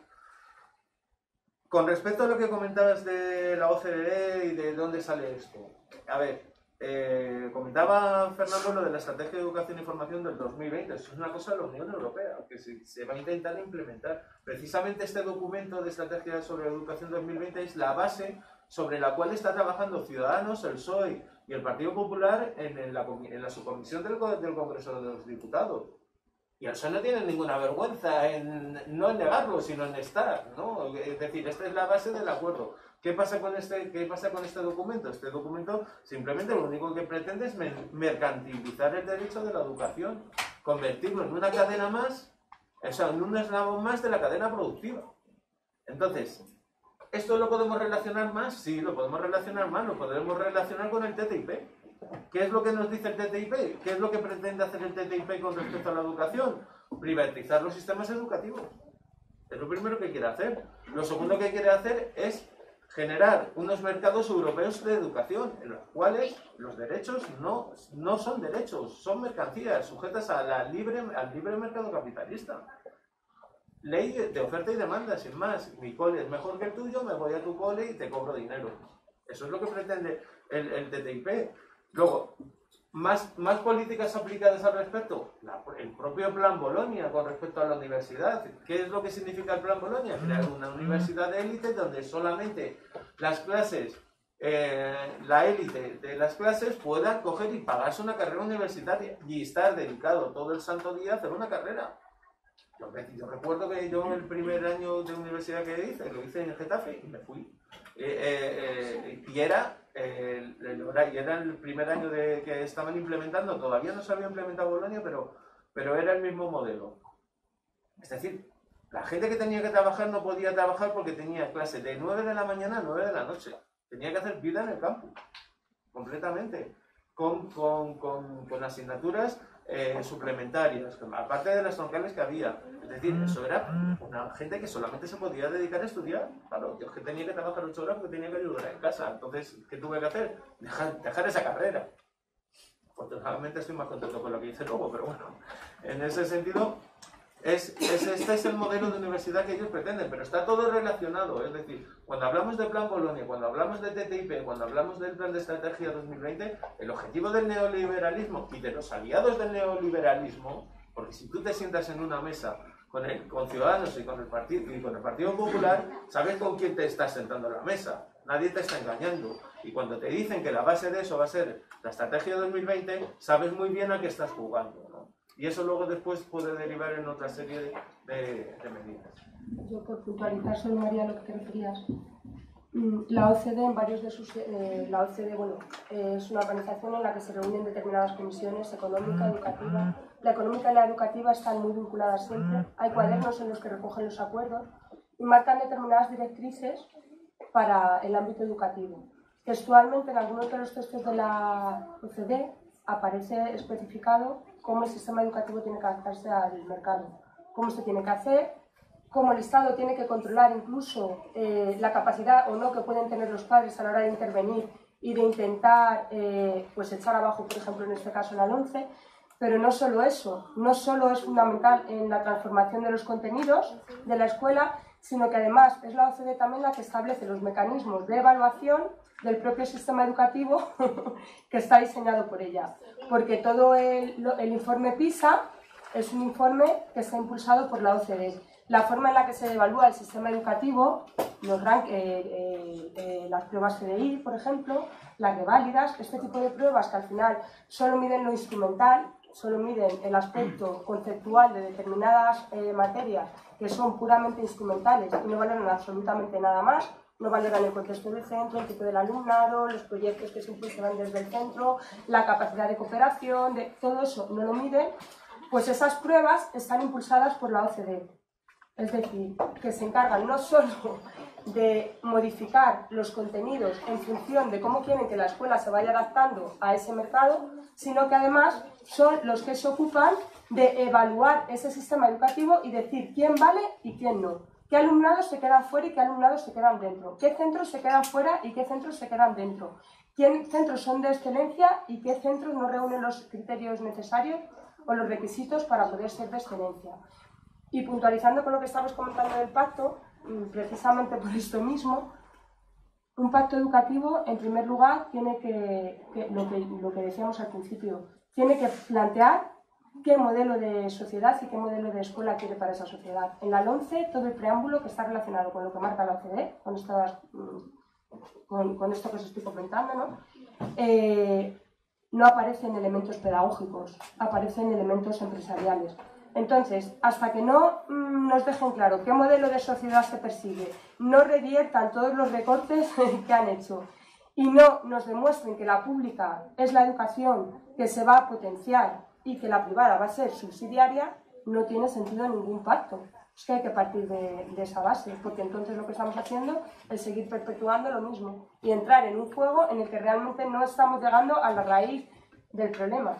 Con respecto a lo que comentabas de la O C D E y de dónde sale esto, a ver, eh, comentaba Fernando lo de la Estrategia de Educación y Formación del dos mil veinte, eso es una cosa de la Unión Europea, que se, se va a intentar implementar. Precisamente este documento de Estrategia sobre Educación dos mil veinte es la base sobre la cual está trabajando Ciudadanos, el P S O E y el Partido Popular en, en, la, en la subcomisión del, del Congreso de los Diputados. Y el P S O E no tiene ninguna vergüenza en no en negarlo, sino en estar, ¿no? Es decir, esta es la base del acuerdo. ¿Qué pasa con este, qué pasa con este documento? Este documento simplemente lo único que pretende es mercantilizar el derecho de la educación, convertirlo en una cadena más, o sea, en un eslabón más de la cadena productiva. Entonces, ¿esto lo podemos relacionar más? Sí, lo podemos relacionar más, lo podemos relacionar con el T T I P. ¿Qué es lo que nos dice el T T I P? ¿Qué es lo que pretende hacer el T T I P con respecto a la educación? Privatizar los sistemas educativos. Es lo primero que quiere hacer. Lo segundo que quiere hacer es generar unos mercados europeos de educación, en los cuales los derechos no, no son derechos, son mercancías sujetas a la libre, al libre mercado capitalista. Ley de oferta y demanda, sin más. Mi cole es mejor que el tuyo, me voy a tu cole y te cobro dinero. Eso es lo que pretende el, el T T I P. Luego, más, más políticas aplicadas al respecto. La, el propio Plan Bolonia con respecto a la universidad. ¿Qué es lo que significa el Plan Bolonia? Crear una universidad de élite donde solamente las clases, eh, la élite de las clases pueda coger y pagarse una carrera universitaria y estar dedicado todo el santo día a hacer una carrera. Yo, yo recuerdo que yo el primer año de universidad que hice, lo hice en Getafe y me fui. Eh, eh, eh, y, era, eh, el, y era el primer año de, que estaban implementando, todavía no se había implementado Bolonia, pero, pero era el mismo modelo. Es decir, la gente que tenía que trabajar no podía trabajar porque tenía clase de nueve de la mañana a nueve de la noche. Tenía que hacer vida en el campo, completamente, con, con, con, con asignaturas Eh, suplementarias, aparte de las troncales que había. Es decir, eso era una gente que solamente se podía dedicar a estudiar. Claro, yo que tenía que trabajar ocho horas porque tenía que ayudar en casa. Entonces, ¿qué tuve que hacer? Dejar, dejar esa carrera. Afortunadamente estoy más contento con lo que hice luego, pero bueno, en ese sentido, es, es, este es el modelo de universidad que ellos pretenden, pero está todo relacionado. Es decir, cuando hablamos del Plan Bolonia, cuando hablamos de T T I P, cuando hablamos del Plan de Estrategia dos mil veinte, el objetivo del neoliberalismo y de los aliados del neoliberalismo, porque si tú te sientas en una mesa con, el, con Ciudadanos y con, el partido, y con el Partido Popular, sabes con quién te estás sentando a la mesa. Nadie te está engañando. Y cuando te dicen que la base de eso va a ser la Estrategia dos mil veinte, sabes muy bien a qué estás jugando, ¿no? Y eso luego después puede derivar en otra serie de, de, de medidas. Yo por puntualizar sobre María lo que te referías, la O C D en varios de sus eh, la O C D bueno eh, es una organización en la que se reúnen determinadas comisiones económica, educativa. La económica y la educativa están muy vinculadas siempre. Hay cuadernos en los que recogen los acuerdos y marcan determinadas directrices para el ámbito educativo. Textualmente en algunos de los textos de la O C D aparece especificado cómo el sistema educativo tiene que adaptarse al mercado, cómo se tiene que hacer, cómo el Estado tiene que controlar incluso eh, la capacidad o no que pueden tener los padres a la hora de intervenir y de intentar eh, pues echar abajo, por ejemplo, en este caso la LOMCE. Pero no solo eso, no solo es fundamental en la transformación de los contenidos de la escuela, sino que además es la O C D también la que establece los mecanismos de evaluación del propio sistema educativo que está diseñado por ella. Porque todo el, el informe PISA es un informe que está impulsado por la O C D. La forma en la que se evalúa el sistema educativo, los rank, eh, eh, eh, las pruebas C D I, por ejemplo, las reválidas, este tipo de pruebas que al final solo miden lo instrumental, solo miden el aspecto conceptual de determinadas eh, materias que son puramente instrumentales y no valoran absolutamente nada más. No valoran el contexto del centro, el tipo del alumnado, los proyectos que se impulsan desde el centro, la capacidad de cooperación, de, todo eso no lo miden. Pues esas pruebas están impulsadas por la O C D. Es decir, que se encargan no solo de modificar los contenidos en función de cómo quieren que la escuela se vaya adaptando a ese mercado, sino que además son los que se ocupan de evaluar ese sistema educativo y decir quién vale y quién no. ¿Qué alumnados se quedan fuera y qué alumnados se quedan dentro? ¿Qué centros se quedan fuera y qué centros se quedan dentro? ¿Qué centros son de excelencia y qué centros no reúnen los criterios necesarios o los requisitos para poder ser de excelencia? Y puntualizando con lo que estabas comentando del pacto, precisamente por esto mismo, un pacto educativo, en primer lugar, tiene que, que, lo, que lo que decíamos al principio, tiene que plantear qué modelo de sociedad y qué modelo de escuela quiere para esa sociedad. En la LOMCE, todo el preámbulo que está relacionado con lo que marca la O C D E, con, estas, con, con esto que os estoy comentando, ¿no? Eh, no aparecen elementos pedagógicos, aparecen elementos empresariales. Entonces, hasta que no mmm, nos dejen claro qué modelo de sociedad se persigue, no reviertan todos los recortes que han hecho y no nos demuestren que la pública es la educación que se va a potenciar y que la privada va a ser subsidiaria, no tiene sentido ningún pacto. Es que hay que partir de, de esa base, porque entonces lo que estamos haciendo es seguir perpetuando lo mismo y entrar en un juego en el que realmente no estamos llegando a la raíz del problema.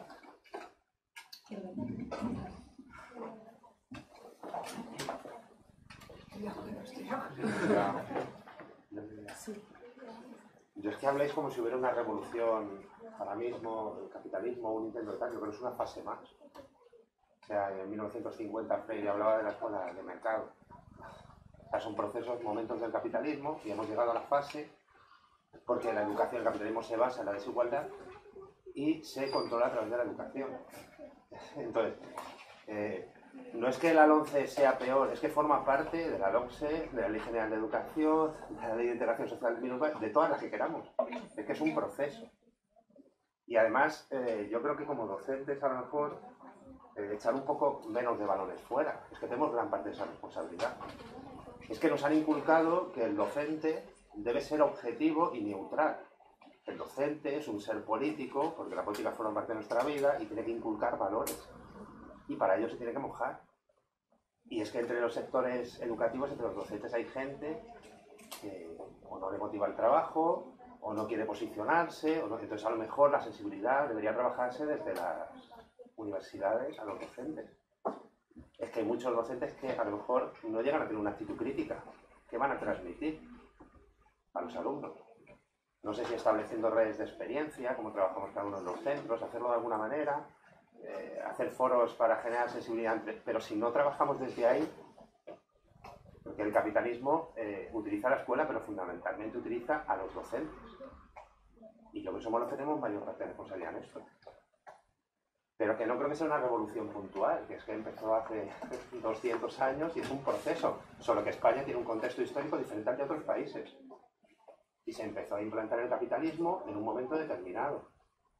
Sí. Yo es que habláis como si hubiera una revolución ahora mismo, el capitalismo, un intento de cambio, pero es una fase más. O sea, en mil novecientos cincuenta Freire hablaba de la escuela de mercado. O sea, son procesos, momentos del capitalismo y hemos llegado a la fase porque la educación, el capitalismo se basa en la desigualdad y se controla a través de la educación. Entonces, eh, no es que la LOMCE sea peor, es que forma parte de la LOMCE, de la Ley General de Educación, de la Ley de Integración Social Bilingüe, de todas las que queramos. Es que es un proceso. Y además, eh, yo creo que como docentes a lo mejor eh, echar un poco menos de balones fuera. Es que tenemos gran parte de esa responsabilidad. Es que nos han inculcado que el docente debe ser objetivo y neutral. El docente es un ser político, porque la política forma parte de nuestra vida y tiene que inculcar valores. Y para ello se tiene que mojar. Y es que entre los sectores educativos, entre los docentes, hay gente que o no le motiva el trabajo, o no quiere posicionarse, o no, entonces a lo mejor la sensibilidad debería trabajarse desde las universidades a los docentes. Es que hay muchos docentes que a lo mejor no llegan a tener una actitud crítica. ¿Qué van a transmitir a los alumnos? No sé si estableciendo redes de experiencia, como trabajamos cada uno en los centros, hacerlo de alguna manera, eh, hacer foros para generar sensibilidad, entre, pero si no trabajamos desde ahí, porque el capitalismo eh, utiliza la escuela, pero fundamentalmente utiliza a los docentes. Y yo creo que somos los que tenemos mayor parte de responsabilidad en esto. Pero que no creo que sea una revolución puntual, que es que empezó hace doscientos años y es un proceso, solo que España tiene un contexto histórico diferente al de otros países. Y se empezó a implantar el capitalismo en un momento determinado.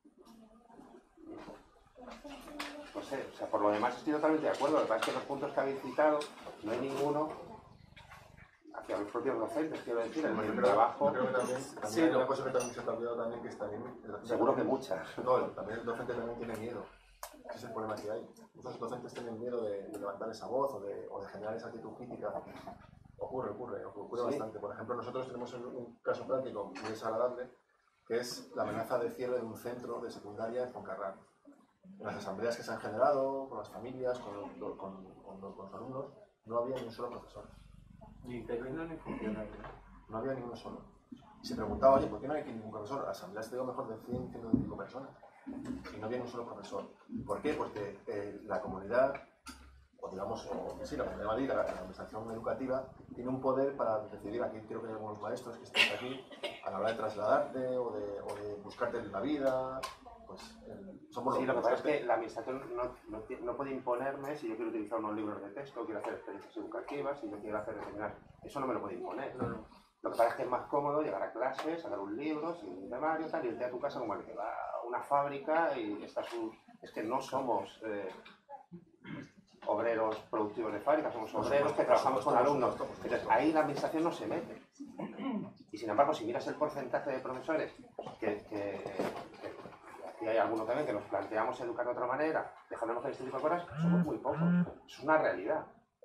No sé, o sea, por lo demás estoy totalmente de acuerdo. Lo que pasa es que los puntos que habéis citado, no hay ninguno hacia los propios docentes, quiero decir, el, el trabajo. Creo que también, también sí, hay no. una cosa que también se te ha olvidado también, que está bien. Seguro que muchas. No, también el docente también tiene miedo. Ese es el problema que hay. Muchos docentes tienen miedo de, de levantar esa voz o de, o de generar esa actitud crítica. Ocurre, ocurre, ocurre sí. bastante. Por ejemplo, nosotros tenemos un caso práctico muy desagradable, que es la amenaza de cierre de un centro de secundaria en Foncarral. En las asambleas que se han generado, con las familias, con, con, con, con, con los alumnos, no había ni un solo profesor. Ni intervino ni funcionario. No había ni uno solo. Y se preguntaba, oye, ¿por qué no hay ningún profesor? La asamblea se dio mejor de cien, ciento y pico personas. Y no había ni un solo profesor. ¿Por qué? Porque eh, la comunidad, o digamos, o, sí, la comunidad de Madrid, la, la administración educativa, tiene un poder para decidir, aquí creo que hay algunos maestros que están aquí, a la hora de trasladarte o de, o de buscarte en la vida. Pues, el, somos sí, los lo que pasa es que la administración no, no, no puede imponerme si yo quiero utilizar unos libros de texto, quiero hacer experiencias educativas, si yo quiero hacer determinadas... Eso no me lo puede imponer. No, no. Lo que pasa es que es más cómodo llegar a clase, sacar un libro, sin un temario, tal, y irte a tu casa como el que va a una fábrica y estás un... Es que no somos eh, obreros productivos de fábrica, somos obreros que trabajamos con alumnos. Entonces ahí la administración no se mete. Y sin embargo, si miras el porcentaje de profesores que... que, que y hay algunos también que nos planteamos educar de otra manera, dejándonos de este tipo de cosas, somos muy pocos. Eso es una realidad.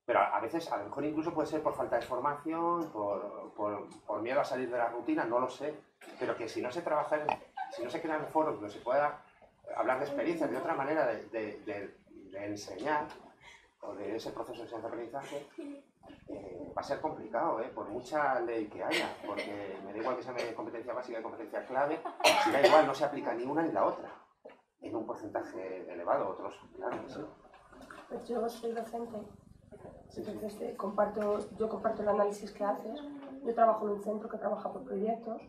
Pero a veces, a lo mejor incluso puede ser por falta de formación, por, por, por miedo a salir de la rutina, no lo sé. Pero que si no se trabaja, si no se crean foros donde se pueda hablar de experiencias, de otra manera de, de, de, de enseñar, o de ese proceso de enseñanza-aprendizaje, eh, va a ser complicado, ¿eh? Por mucha ley que haya, porque me da igual que sea competencia básica y competencia clave, si da igual, no se aplica ni una ni la otra, en un porcentaje elevado, otros, claro que sí. Pues yo soy docente. Entonces, eh, comparto, yo comparto el análisis que haces. Yo trabajo en un centro que trabaja por proyectos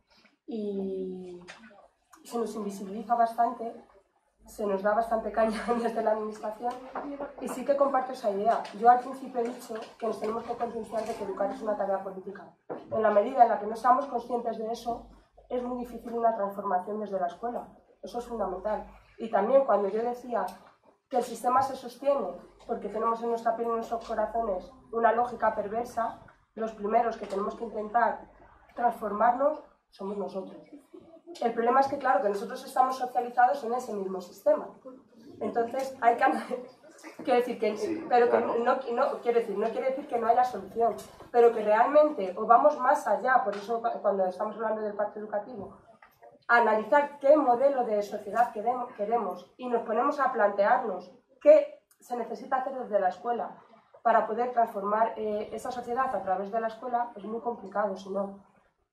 y se nos invisibiliza bastante, se nos da bastante caña desde la administración y sí que comparto esa idea. Yo al principio he dicho que nos tenemos que concienciar de que educar es una tarea política. En la medida en la que no seamos conscientes de eso, es muy difícil una transformación desde la escuela. Eso es fundamental. Y también cuando yo decía que el sistema se sostiene porque tenemos en nuestra piel y en nuestros corazones una lógica perversa, los primeros que tenemos que intentar transformarnos somos nosotros. El problema es que, claro, que nosotros estamos socializados en ese mismo sistema. Entonces, hay que... Quiero decir que, Sí, pero que claro. no, no, quiero decir, no quiere decir que no haya solución, pero que realmente, o vamos más allá, por eso cuando estamos hablando del pacto educativo, analizar qué modelo de sociedad queremos y nos ponemos a plantearnos qué se necesita hacer desde la escuela para poder transformar eh, esa sociedad a través de la escuela, es muy complicado, si no.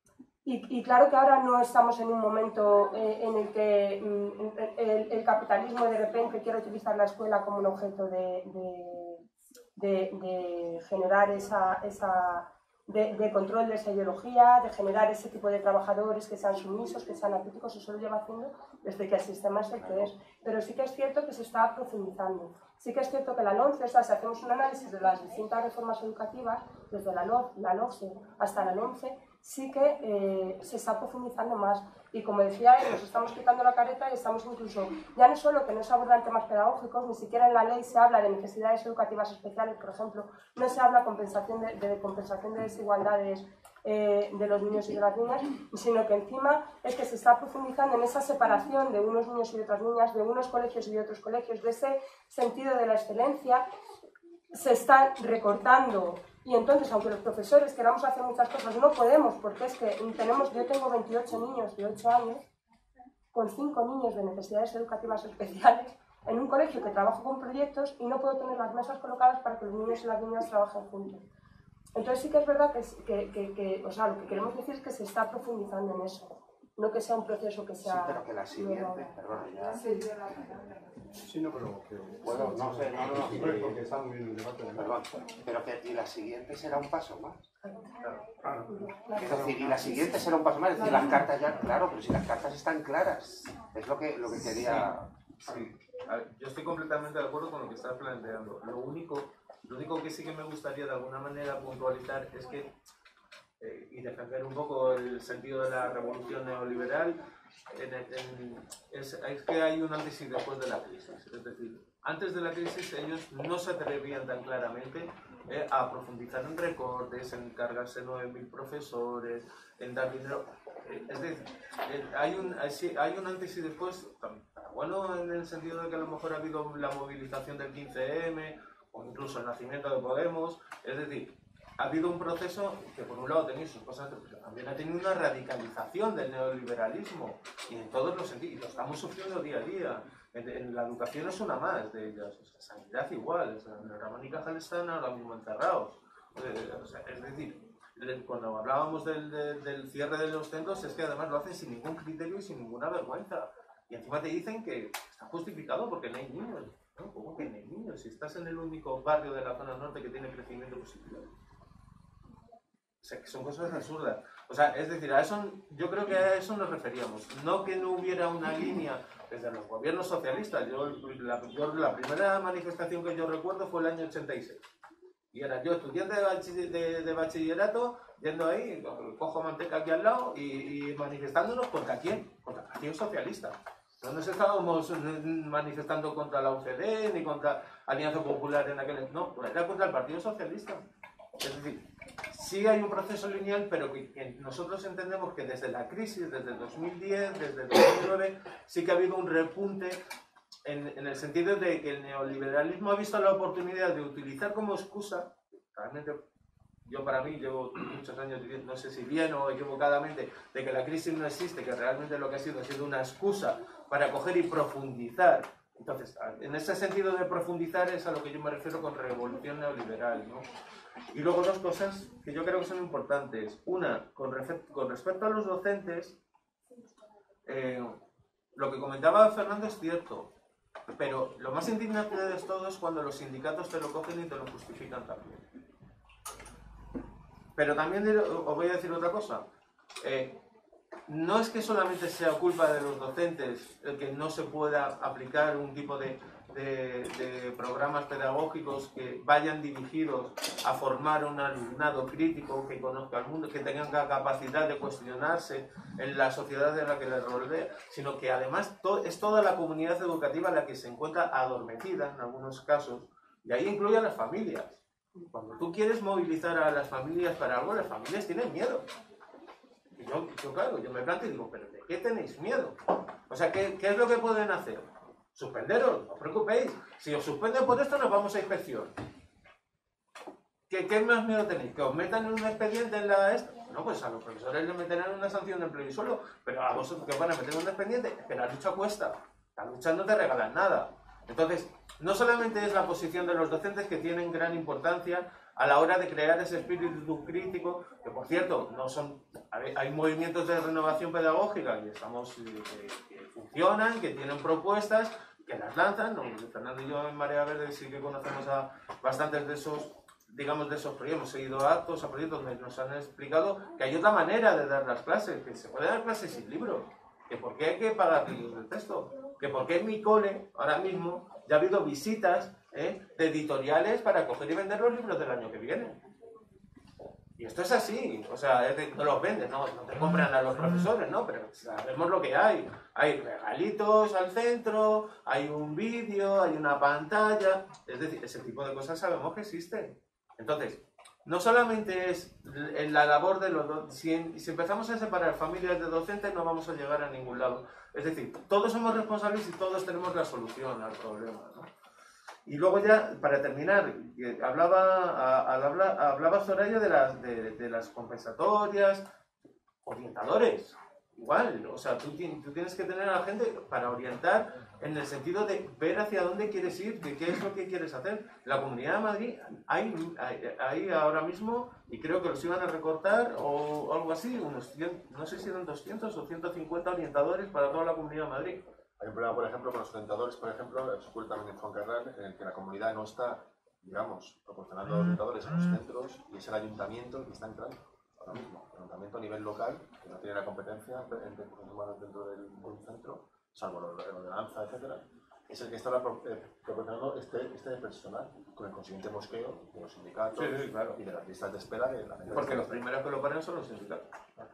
Y, y claro que ahora no estamos en un momento eh, en el que mm, el, el capitalismo de repente quiere utilizar la escuela como un objeto de, de, de, de generar esa... esa De, de control de esa ideología, de generar ese tipo de trabajadores que sean sumisos, que sean acríticos. Eso lo lleva haciendo desde que el sistema es el que es. Pero sí que es cierto que se está profundizando. Sí que es cierto que la LOMCE, o sea, si hacemos un análisis de las distintas reformas educativas, desde la LOF, la LOFSE hasta la LOMCE, sí que eh, se está profundizando más. Y como decía él, nos estamos quitando la careta y estamos incluso, ya no solo que no se abordan temas pedagógicos, ni siquiera en la ley se habla de necesidades educativas especiales, por ejemplo, no se habla compensación de, de compensación de desigualdades eh, de los niños y de las niñas, sino que encima es que se está profundizando en esa separación de unos niños y de otras niñas, de unos colegios y de otros colegios, de ese sentido de la excelencia, se está recortando. Y entonces, aunque los profesores queramos hacer muchas cosas, no podemos, porque es que tenemos, yo tengo veintiocho niños de ocho años, con cinco niños de necesidades educativas especiales, en un colegio que trabajo con proyectos y no puedo tener las mesas colocadas para que los niños y las niñas trabajen juntos. Entonces sí que es verdad que, que, que, que o sea, lo que queremos decir es que se está profundizando en eso, no que sea un proceso que sea... Sí, pero que la siguiente, perdona, ya... Sí, Sí, no, pero que... Bueno, no sé, no, no, no. Sí, porque está muy bien el debate. ¿no? Perdón, pero que y la siguiente será un paso más. Claro. Es decir, y la siguiente será un paso más. Es decir, las cartas ya, claro, pero si las cartas están claras, es lo que, lo que quería... Sí, a ver, yo estoy completamente de acuerdo con lo que estás planteando. Lo único, lo único que sí que me gustaría de alguna manera puntualizar es que, eh, y defender un poco el sentido de la revolución neoliberal, en, en, es, es que hay un antes y después de la crisis. Es decir, antes de la crisis ellos no se atrevían tan claramente eh, a profundizar en recortes, en cargarse nueve mil profesores, en dar dinero. Eh, es decir, eh, hay, un, hay, hay un antes y después, bueno, en el sentido de que a lo mejor ha habido la movilización del quince eme o incluso el nacimiento de Podemos. Es decir, ha habido un proceso que por un lado tenéis sus cosas, pero también ha tenido una radicalización del neoliberalismo y en todos los sentidos, y lo estamos sufriendo día a día. En, en la educación es una más de ellas, o sea, sanidad igual, o sea, en Ramón y Cajal están ahora mismo encerrados. Eh, o sea, es decir, cuando hablábamos del, del, del cierre de los centros, es que además lo hacen sin ningún criterio y sin ninguna vergüenza. Y encima te dicen que está justificado porque no hay niños. ¿No? ¿Cómo que no hay niños? Si estás en el único barrio de la zona norte que tiene crecimiento positivo. O sea, que son cosas absurdas. O sea, es decir, a eso, yo creo que a eso nos referíamos. No que no hubiera una línea desde los gobiernos socialistas. Yo la, yo, la primera manifestación que yo recuerdo fue el año ochenta y seis. Y era yo, estudiante de, bachiller, de, de bachillerato, yendo ahí, cojo manteca aquí al lado y, y manifestándonos contra quién, contra el Partido Socialista. No nos estábamos manifestando contra la U C D ni contra Alianza Popular en aquel... No, era contra el Partido Socialista. Es decir, sí hay un proceso lineal, pero que, que nosotros entendemos que desde la crisis, desde el dos mil diez, desde el dos mil nueve, sí que ha habido un repunte en, en el sentido de que el neoliberalismo ha visto la oportunidad de utilizar como excusa, realmente yo para mí llevo muchos años diciendo, no sé si bien o equivocadamente, de que la crisis no existe, que realmente lo que ha sido ha sido una excusa para coger y profundizar. Entonces, en ese sentido de profundizar es a lo que yo me refiero con revolución neoliberal, ¿no? Y luego dos cosas que yo creo que son importantes. Una, con, con respecto a los docentes, eh, lo que comentaba Fernando es cierto, pero lo más indignante de todo es cuando los sindicatos te lo cogen y te lo justifican también. Pero también os voy a decir otra cosa. Eh, no es que solamente sea culpa de los docentes el que no se pueda aplicar un tipo de, de, de programas pedagógicos que vayan dirigidos a formar un alumnado crítico, que conozca el mundo, que tengan la capacidad de cuestionarse en la sociedad en la que les rodea, sino que además to, es toda la comunidad educativa la que se encuentra adormecida en algunos casos, y ahí incluye a las familias. Cuando tú quieres movilizar a las familias para algo, las familias tienen miedo. Y yo, yo claro, yo me planteo y digo, ¿pero de qué tenéis miedo? O sea, ¿qué, qué es lo que pueden hacer? Suspenderos, no os preocupéis. Si os suspenden por esto, nos vamos a inspección. ¿Qué, qué más miedo tenéis? ¿Que os metan en un expediente en la esta? No, pues a los profesores les meterán una sanción de empleo y suelo, pero a vosotros que os van a meter en un expediente, es que la lucha cuesta. La lucha no te regalan nada. Entonces, no solamente es la posición de los docentes que tienen gran importancia a la hora de crear ese espíritu crítico, que por cierto, no son, hay movimientos de renovación pedagógica que, estamos, que, que funcionan, que tienen propuestas, que las lanzan. ¿No? Fernando y yo en Marea Verde sí que conocemos a bastantes de esos, digamos, de esos proyectos. Hemos seguido actos, a proyectos donde nos han explicado que hay otra manera de dar las clases, que se puede dar clases sin libros, que por qué hay que pagar libros de texto, que por qué en mi cole, ahora mismo, ya ha habido visitas ¿eh? de editoriales para coger y vender los libros del año que viene. Y esto es así, o sea, es de, no los venden, no, no te compran a los profesores, ¿no? Pero sabemos lo que hay. Hay regalitos al centro, hay un vídeo, hay una pantalla, es decir, ese tipo de cosas sabemos que existen. Entonces, no solamente es la labor de los docentes, si, si empezamos a separar familias de docentes no vamos a llegar a ningún lado. Es decir, todos somos responsables y todos tenemos la solución al problema, ¿no? Y luego ya, para terminar, hablaba, hablaba, hablaba Soraya de las, de, de las compensatorias, orientadores, igual, o sea, tú, tú tienes que tener a la gente para orientar en el sentido de ver hacia dónde quieres ir, de qué es lo que quieres hacer. La Comunidad de Madrid, hay, hay, hay ahora mismo, y creo que los iban a recortar o algo así, unos cien, no sé si eran doscientos o ciento cincuenta orientadores para toda la Comunidad de Madrid. Hay un problema, por ejemplo, con los orientadores, por ejemplo, eso ocurre también en Fuencarral, en el que la comunidad no está, digamos, proporcionando orientadores a los centros, y es el ayuntamiento que está entrando ahora mismo. El ayuntamiento a nivel local, que no tiene la competencia en recursos humanos dentro del, del centro, salvo la ordenanza, etcétera, es el que está proporcionando este, este personal, con el consiguiente mosqueo de los sindicatos sí, sí, claro. y de las listas de espera de la gente. Porque los primeros que lo ponen son los sindicatos.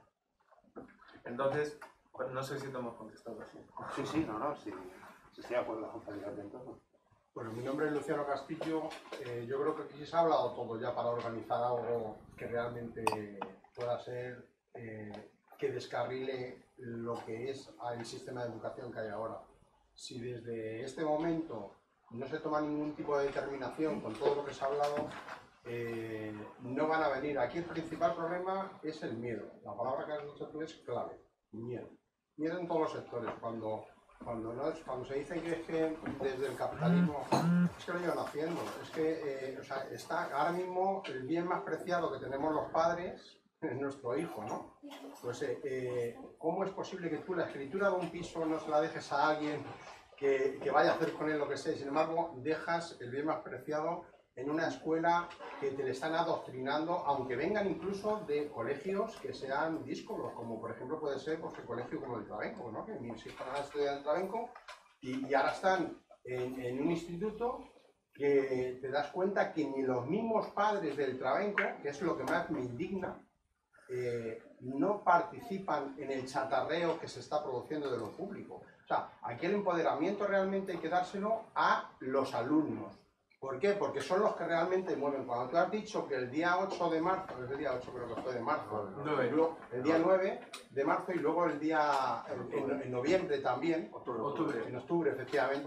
Entonces, pues no sé si te hemos contestado así. Sí, sí, no, no, sí, sí, sí, pues la compañía de todo. Bueno, mi nombre es Luciano Castillo. Eh, yo creo que aquí se ha hablado todo ya para organizar algo que realmente pueda ser, eh, que descarrile lo que es el sistema de educación que hay ahora. Si desde este momento no se toma ningún tipo de determinación con todo lo que se ha hablado, eh, no van a venir. Aquí el principal problema es el miedo. La palabra que has dicho tú es clave, miedo. Miedo en todos los sectores. Cuando, cuando, no es, cuando se dice que es que desde el capitalismo, es que lo llevan haciendo. Es que eh, o sea, está ahora mismo el bien más preciado que tenemos los padres es nuestro hijo, ¿no? Pues, eh, eh, ¿cómo es posible que tú la escritura de un piso no se la dejes a alguien que, que vaya a hacer con él lo que sea? Y sin embargo, dejas el bien más preciado en una escuela que te le están adoctrinando, aunque vengan incluso de colegios que sean díscolos, como por ejemplo puede ser pues, el colegio como el Trabenco, ¿no? Que mis hijos han estudiado en Trabenco y, y ahora están en, en un instituto que te das cuenta que ni los mismos padres del Trabenco, que es lo que más me indigna, eh, no participan en el chatarreo que se está produciendo de lo público. O sea, aquí el empoderamiento realmente hay que dárselo a los alumnos. ¿Por qué? Porque son los que realmente mueven. Cuando tú has dicho que el día ocho de marzo, es el día ocho creo que fue de marzo, luego, el día nueve de marzo y luego el día en, en, en noviembre también, octubre. en octubre efectivamente,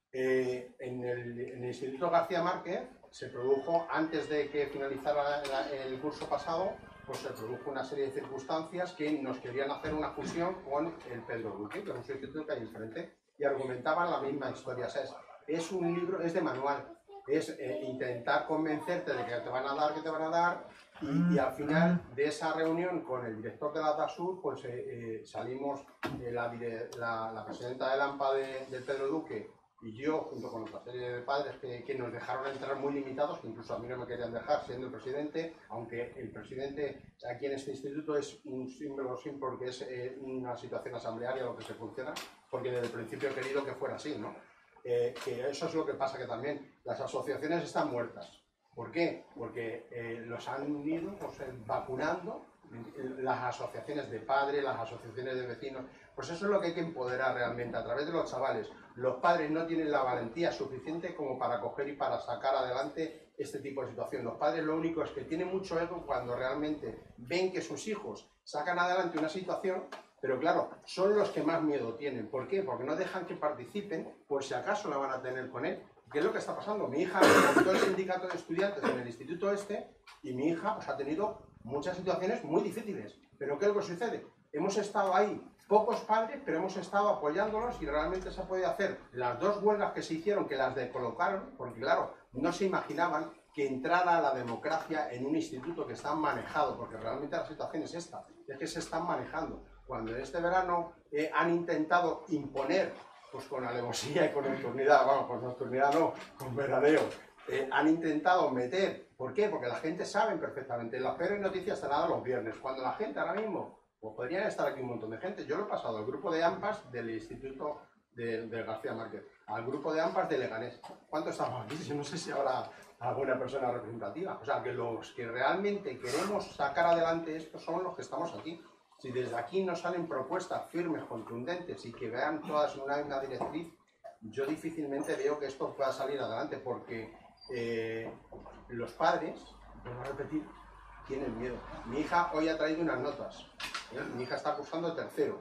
Eh, en, el, en el Instituto García Márquez se produjo, antes de que finalizara la, el curso pasado, pues se produjo una serie de circunstancias que nos querían hacer una fusión con el Pedro Duque, que es un instituto que hay enfrente, y argumentaban la misma historia. O sea, es, es un libro, es de manual, es eh, intentar convencerte de que te van a dar, que te van a dar, y, y al final de esa reunión con el director de la DASUR, pues eh, eh, salimos eh, la, la, la presidenta del AMPA de, de Pedro Duque y yo, junto con otra serie de padres que, que nos dejaron entrar muy limitados, que incluso a mí no me querían dejar siendo el presidente, aunque el presidente aquí en este instituto es un símbolo sin porque es eh, una situación asamblearia lo que se funciona, porque desde el principio he querido que fuera así, ¿no? Eh, que eso es lo que pasa, que también las asociaciones están muertas. ¿Por qué? Porque eh, los han ido pues, vacunando, las asociaciones de padres, las asociaciones de vecinos. Pues eso es lo que hay que empoderar realmente a través de los chavales. Los padres no tienen la valentía suficiente como para coger y para sacar adelante este tipo de situación. Los padres lo único es que tienen mucho ego cuando realmente ven que sus hijos sacan adelante una situación, pero claro, son los que más miedo tienen. ¿Por qué? Porque no dejan que participen por si acaso la van a tener con él. ¿Qué es lo que está pasando? Mi hija montó el sindicato de estudiantes en el instituto este y mi hija pues, ha tenido muchas situaciones muy difíciles. ¿Pero qué es lo que sucede? Hemos estado ahí, pocos padres, pero hemos estado apoyándolos y realmente se puede hacer. Las dos huelgas que se hicieron, que las descolocaron, porque claro, no se imaginaban que entrara la democracia en un instituto que está manejado, porque realmente la situación es esta, es que se están manejando. Cuando en este verano eh, han intentado imponer, pues con alevosía y con nocturnidad, vamos, con nocturnidad no, con veradeo, eh, han intentado meter, ¿por qué? Porque la gente sabe perfectamente, las peores noticias están dadas los viernes, cuando la gente ahora mismo, pues podrían estar aquí un montón de gente, yo lo he pasado al grupo de AMPAs del Instituto de, de García Márquez, al grupo de AMPAs de Leganés. ¿Cuántos estamos aquí? Yo no sé si habrá alguna persona representativa, o sea, que los que realmente queremos sacar adelante esto son los que estamos aquí. Si desde aquí no salen propuestas firmes, contundentes y que vean todas una misma directriz, yo difícilmente veo que esto pueda salir adelante, porque eh, los padres, vuelvo a repetir, tienen miedo. Mi hija hoy ha traído unas notas, ¿eh? Mi hija está cursando tercero,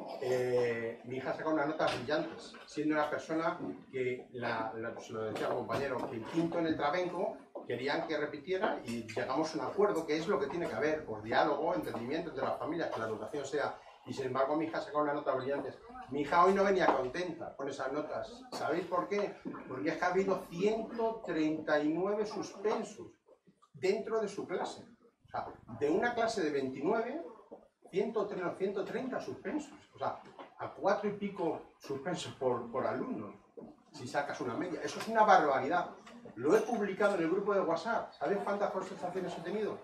eh, mi hija ha sacado unas notas brillantes, siendo una persona que, la, la, se lo decía el compañero, que el quinto en el Trabenco querían que repitiera y llegamos a un acuerdo, que es lo que tiene que haber, por diálogo, entendimiento entre las familias, que la educación sea, y sin embargo mi hija sacó una nota brillante. Mi hija hoy no venía contenta con esas notas. ¿Sabéis por qué? Porque es que ha habido ciento treinta y nueve suspensos dentro de su clase. O sea, de una clase de veintinueve, ciento treinta suspensos. O sea, a cuatro y pico suspensos por, por alumno, si sacas una media. Eso es una barbaridad. Lo he publicado en el grupo de WhatsApp. ¿Sabéis cuántas contestaciones he tenido?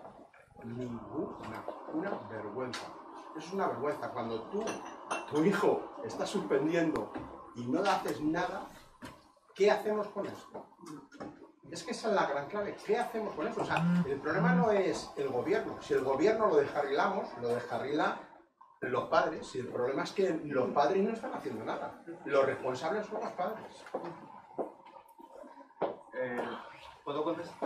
Ninguna. Una vergüenza. Eso es una vergüenza. Cuando tú, tu hijo, está suspendiendo y no le haces nada, ¿qué hacemos con esto? Es que esa es la gran clave. ¿Qué hacemos con eso? O sea, el problema no es el gobierno. Si el gobierno lo descarrilamos, lo descarrila los padres. Y el problema es que los padres no están haciendo nada. Los responsables son los padres. Eh, ¿Puedo contestar?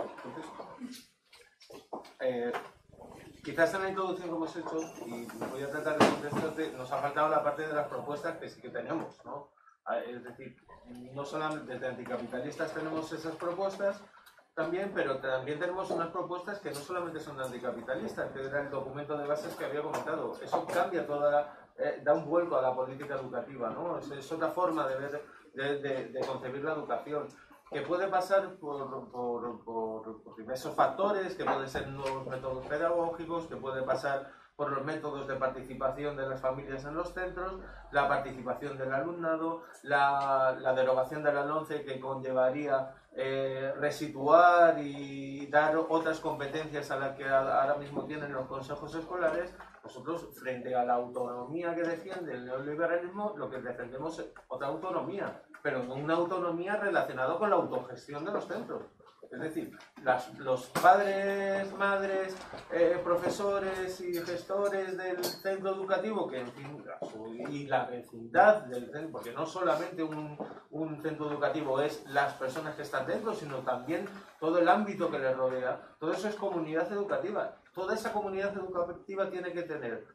Eh, quizás en la introducción que hemos hecho, y voy a tratar de contestarte, nos ha faltado la parte de las propuestas que sí que tenemos, ¿no? Es decir, no solamente desde anticapitalistas tenemos esas propuestas también, pero también tenemos unas propuestas que no solamente son anticapitalistas, que era el documento de bases que había comentado. Eso cambia toda la, eh, da un vuelco a la política educativa, ¿no? Es, es otra forma de ver, de, de, de concebir la educación, que puede pasar por, por, por, por diversos factores, que pueden ser nuevos métodos pedagógicos, que puede pasar por los métodos de participación de las familias en los centros, la participación del alumnado, la, la derogación de la LOMCE, que conllevaría eh, resituar y dar otras competencias a las que ahora mismo tienen los consejos escolares. Nosotros, frente a la autonomía que defiende el neoliberalismo, lo que defendemos es otra autonomía, pero no una autonomía relacionada con la autogestión de los centros. Es decir, las, los padres, madres, eh, profesores y gestores del centro educativo, que en fin, y la vecindad del centro, porque no solamente un, un centro educativo es las personas que están dentro, sino también todo el ámbito que les rodea, todo eso es comunidad educativa. Toda esa comunidad educativa tiene que tener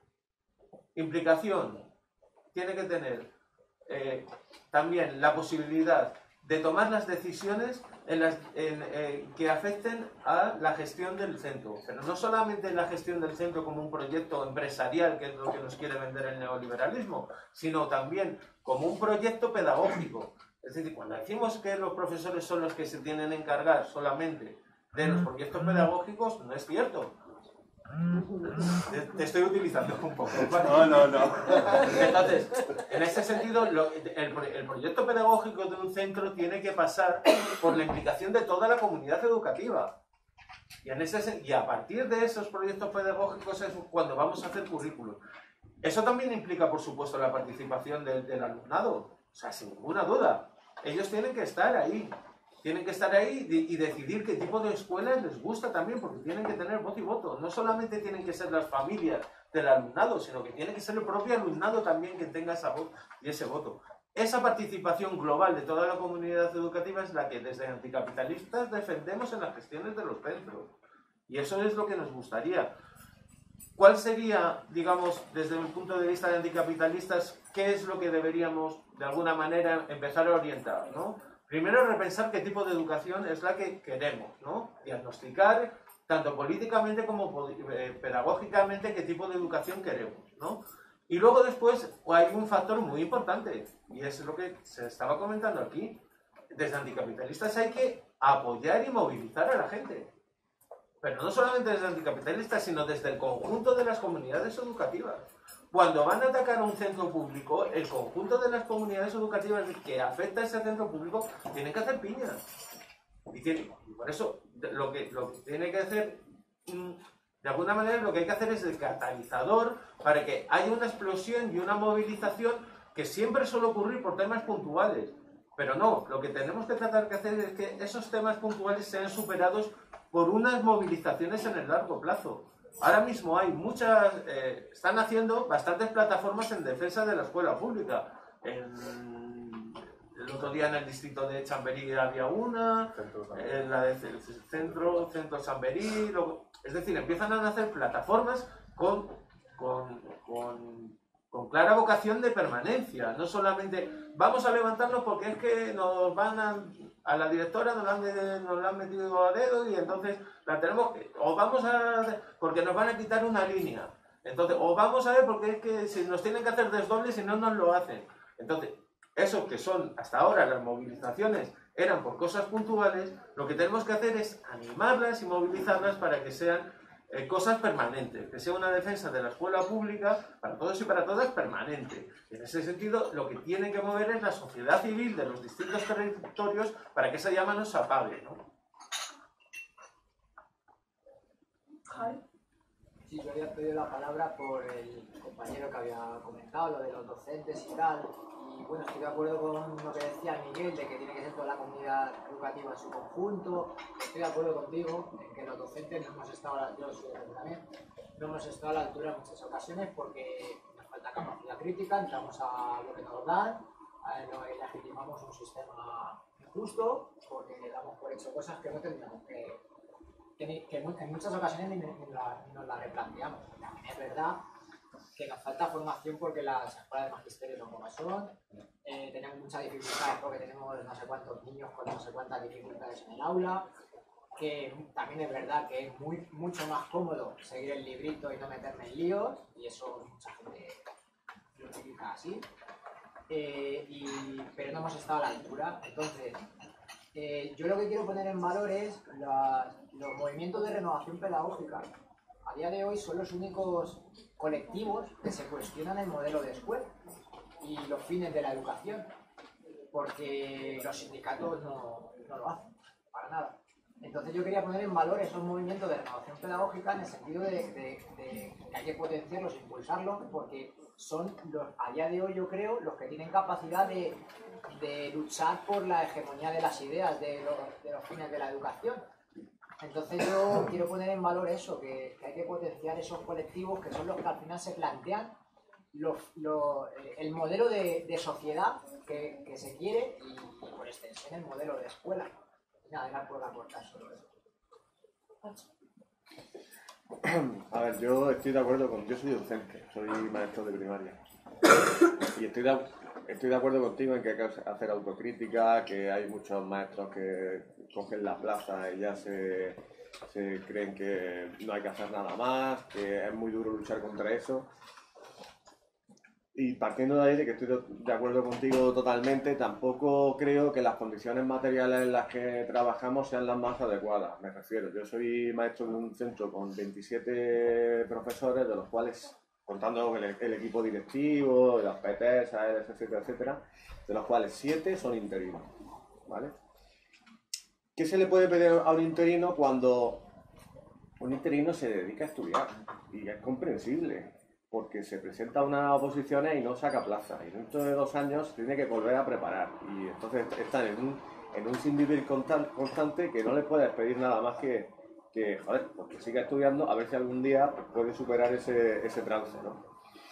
implicación, tiene que tener eh, también la posibilidad de tomar las decisiones en las, en, eh, que afecten a la gestión del centro. Pero no solamente la gestión del centro como un proyecto empresarial, que es lo que nos quiere vender el neoliberalismo, sino también como un proyecto pedagógico. Es decir, cuando decimos que los profesores son los que se tienen que encargar solamente de los proyectos pedagógicos, no es cierto. Te, te estoy utilizando un poco. ¿Vale? No, no, no. Entonces, en ese sentido, lo, el, el proyecto pedagógico de un centro tiene que pasar por la implicación de toda la comunidad educativa. Y, en ese, y a partir de esos proyectos pedagógicos es cuando vamos a hacer currículum. Eso también implica, por supuesto, la participación del, del alumnado. O sea, sin ninguna duda. Ellos tienen que estar ahí. Tienen que estar ahí y decidir qué tipo de escuelas les gusta también, porque tienen que tener voz y voto. No solamente tienen que ser las familias del alumnado, sino que tiene que ser el propio alumnado también que tenga esa voz y ese voto. Esa participación global de toda la comunidad educativa es la que desde anticapitalistas defendemos en las gestiones de los centros. Y eso es lo que nos gustaría. ¿Cuál sería, digamos, desde el punto de vista de anticapitalistas, qué es lo que deberíamos, de alguna manera, empezar a orientar, ¿no? Primero, repensar qué tipo de educación es la que queremos, ¿no? Diagnosticar, tanto políticamente como eh, pedagógicamente, qué tipo de educación queremos, ¿no? Y luego después hay un factor muy importante, y es lo que se estaba comentando aquí. Desde anticapitalistas hay que apoyar y movilizar a la gente. Pero no solamente desde anticapitalistas, sino desde el conjunto de las comunidades educativas. Cuando van a atacar a un centro público, el conjunto de las comunidades educativas que afecta a ese centro público tienen que hacer piña. Y, tiene, y por eso lo que, lo que tiene que hacer, de alguna manera, lo que hay que hacer es el catalizador para que haya una explosión y una movilización que siempre suele ocurrir por temas puntuales. Pero no, lo que tenemos que tratar de hacer es que esos temas puntuales sean superados por unas movilizaciones en el largo plazo. Ahora mismo hay muchas, eh, están haciendo bastantes plataformas en defensa de la escuela pública. En, el otro día en el distrito de Chamberí había una, en la de centro, centro Chamberí, lo, es decir, empiezan a nacer plataformas con, con, con, con clara vocación de permanencia. No solamente vamos a levantarnos porque es que nos van a... A la directora nos la, han, nos la han metido a dedo y entonces la tenemos que... O vamos a... porque nos van a quitar una línea. Entonces, o vamos a ver porque es que si nos tienen que hacer desdobles y no nos lo hacen. Entonces, eso que son hasta ahora las movilizaciones eran por cosas puntuales, lo que tenemos que hacer es animarlas y movilizarlas para que sean eh, cosas permanentes, que sea una defensa de la escuela pública para todos y para todas permanente. En ese sentido, lo que tiene que mover es la sociedad civil de los distintos territorios para que esa llama no se apague, ¿no? Sí, yo había pedido la palabra por el compañero que había comentado, lo de los docentes y tal. Y bueno, estoy de acuerdo con lo que decía Miguel, de que tiene que ser toda la comunidad educativa en su conjunto. Estoy de acuerdo contigo en que los docentes no hemos estado a la altura, yo soy docente también, no hemos estado a la altura en muchas ocasiones porque nos falta capacidad crítica, entramos a lo que nos dan, y legitimamos un sistema injusto porque damos por hecho cosas que no tendríamos que, que, que en muchas ocasiones ni, ni, la, ni nos las replanteamos. También es verdad que nos falta formación porque las escuelas de magisterio son como son, eh, tenemos muchas dificultades porque tenemos no sé cuántos niños con no sé cuántas dificultades en el aula, que también es verdad que es muy, mucho más cómodo seguir el librito y no meterme en líos, y eso mucha gente lo utiliza así, eh, y, pero no hemos estado a la altura. Entonces, eh, yo lo que quiero poner en valor es la, los movimientos de renovación pedagógica. A día de hoy son los únicos colectivos que se cuestionan el modelo de escuela y los fines de la educación, porque los sindicatos no, no lo hacen, para nada. Entonces yo quería poner en valor esos movimientos de renovación pedagógica en el sentido de, de, de que hay que potenciarlos, impulsarlos, porque son los, a día de hoy yo creo, los que tienen capacidad de, de luchar por la hegemonía de las ideas de los, de los fines de la educación. Entonces yo quiero poner en valor eso, que, que hay que potenciar esos colectivos que son los que al final se plantean los, los, el modelo de, de sociedad que, que se quiere y, y por extensión el modelo de escuela. Nada, era por aportar solo eso. A ver, yo estoy de acuerdo con... Yo soy docente, soy maestro de primaria. Y estoy de, estoy de acuerdo contigo en que hay que hacer autocrítica, que hay muchos maestros que cogen la plaza y ya se, se creen que no hay que hacer nada más, que es muy duro luchar contra eso. Y partiendo de ahí, de que estoy de acuerdo contigo totalmente, tampoco creo que las condiciones materiales en las que trabajamos sean las más adecuadas. Me refiero, yo soy maestro de un centro con veintisiete profesores, de los cuales, contando con el, el equipo directivo, las P T, etcétera, etcétera, de los cuales siete son interinos, ¿vale? ¿Qué se le puede pedir a un interino cuando un interino se dedica a estudiar? Y es comprensible, porque se presenta a unas oposiciones y no saca plaza. Y dentro de dos años tiene que volver a preparar. Y entonces están en un, en un sin vivir constante que no le puedes pedir nada más que, que joder, pues que siga estudiando, a ver si algún día puede superar ese, ese trance, ¿no?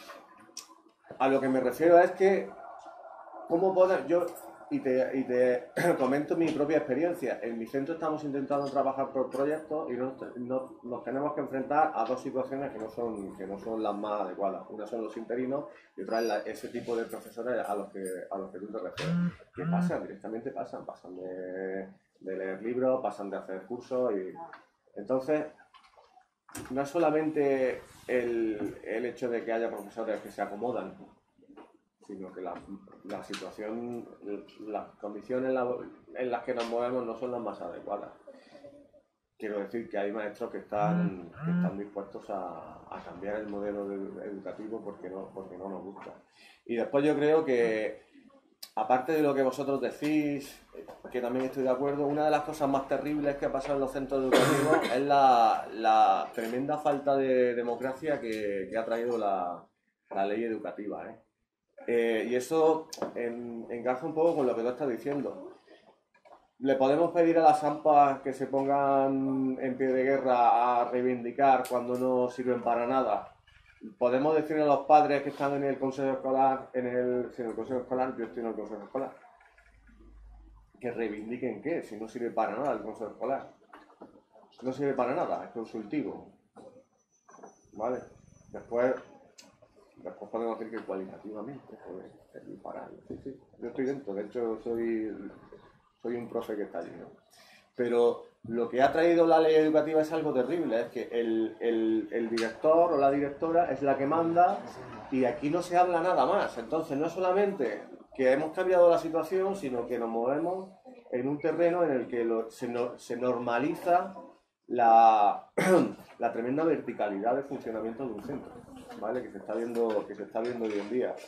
A lo que me refiero es que, ¿cómo puedo yo? Y te, y te comento mi propia experiencia. En mi centro estamos intentando trabajar por proyectos y nos, nos, nos tenemos que enfrentar a dos situaciones que no son, que no son las más adecuadas. Una son los interinos y otra es la, ese tipo de profesores a los que, a los que tú te refieres. ¿Qué pasan? Directamente pasan. Pasan de, de leer libros, pasan de hacer cursos y... Entonces, no es solamente el, el hecho de que haya profesores que se acomodan, sino que la, la situación, las condiciones en las que nos movemos no son las más adecuadas. Quiero decir que hay maestros que están, que están dispuestos a, a cambiar el modelo de, educativo porque no, porque no nos gusta. Y después yo creo que, aparte de lo que vosotros decís, que también estoy de acuerdo, una de las cosas más terribles que ha pasado en los centros educativos es la, la tremenda falta de democracia que, que ha traído la, la ley educativa, ¿eh? Eh, y eso en, encaja un poco con lo que tú estás diciendo. Le podemos pedir a las AMPAs que se pongan en pie de guerra a reivindicar cuando no sirven para nada. Podemos decirle a los padres que están en el consejo escolar, en el, si en el consejo escolar, yo estoy en el consejo escolar, que reivindiquen qué, si no sirve para nada el consejo escolar. No sirve para nada, es consultivo. ¿Vale? Después... Después podemos decir que cualitativamente puede servir para algo. Sí, sí, yo estoy dentro, de hecho soy, soy un profe que está allí, ¿no? Pero lo que ha traído la ley educativa es algo terrible, es que el, el, el director o la directora es la que manda y aquí no se habla nada más. Entonces no es solamente que hemos cambiado la situación, sino que nos movemos en un terreno en el que lo, se, no, se normaliza la, la tremenda verticalidad de funcionamiento de un centro, ¿vale? Que se está viendo, que se está viendo hoy en día.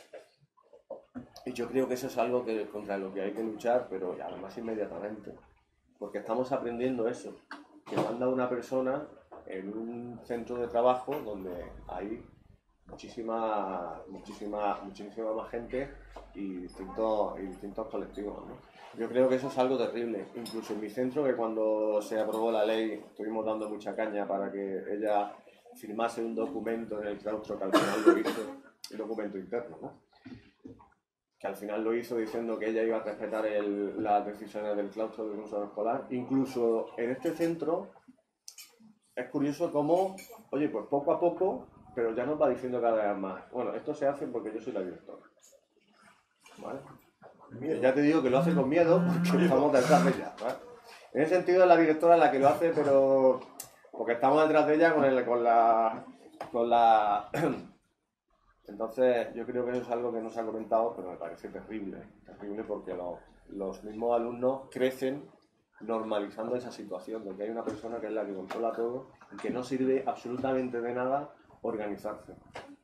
Y yo creo que eso es algo que, contra lo que hay que luchar, pero además inmediatamente. Porque estamos aprendiendo eso, que manda una persona en un centro de trabajo donde hay muchísima, muchísima, muchísima más gente y distintos, y distintos colectivos, ¿no? Yo creo que eso es algo terrible. Incluso en mi centro, que cuando se aprobó la ley estuvimos dando mucha caña para que ella firmase un documento en el claustro, que al final lo hizo, un documento interno, ¿no? Que al final lo hizo diciendo que ella iba a respetar el, las decisiones del claustro del consejo escolar. Incluso en este centro es curioso cómo, oye, pues poco a poco, pero ya nos va diciendo cada vez más. Bueno, esto se hace porque yo soy la directora, ¿vale? Y ya te digo que lo hace con miedo porque estamos detrás de ella, ¿vale? En ese sentido es la directora la que lo hace, pero porque estamos detrás de ella con, el, con la... Con la Entonces, yo creo que eso es algo que no se ha comentado, pero me parece terrible. Terrible porque los, los mismos alumnos crecen normalizando esa situación de que hay una persona que es la que controla todo y que no sirve absolutamente de nada organizarse.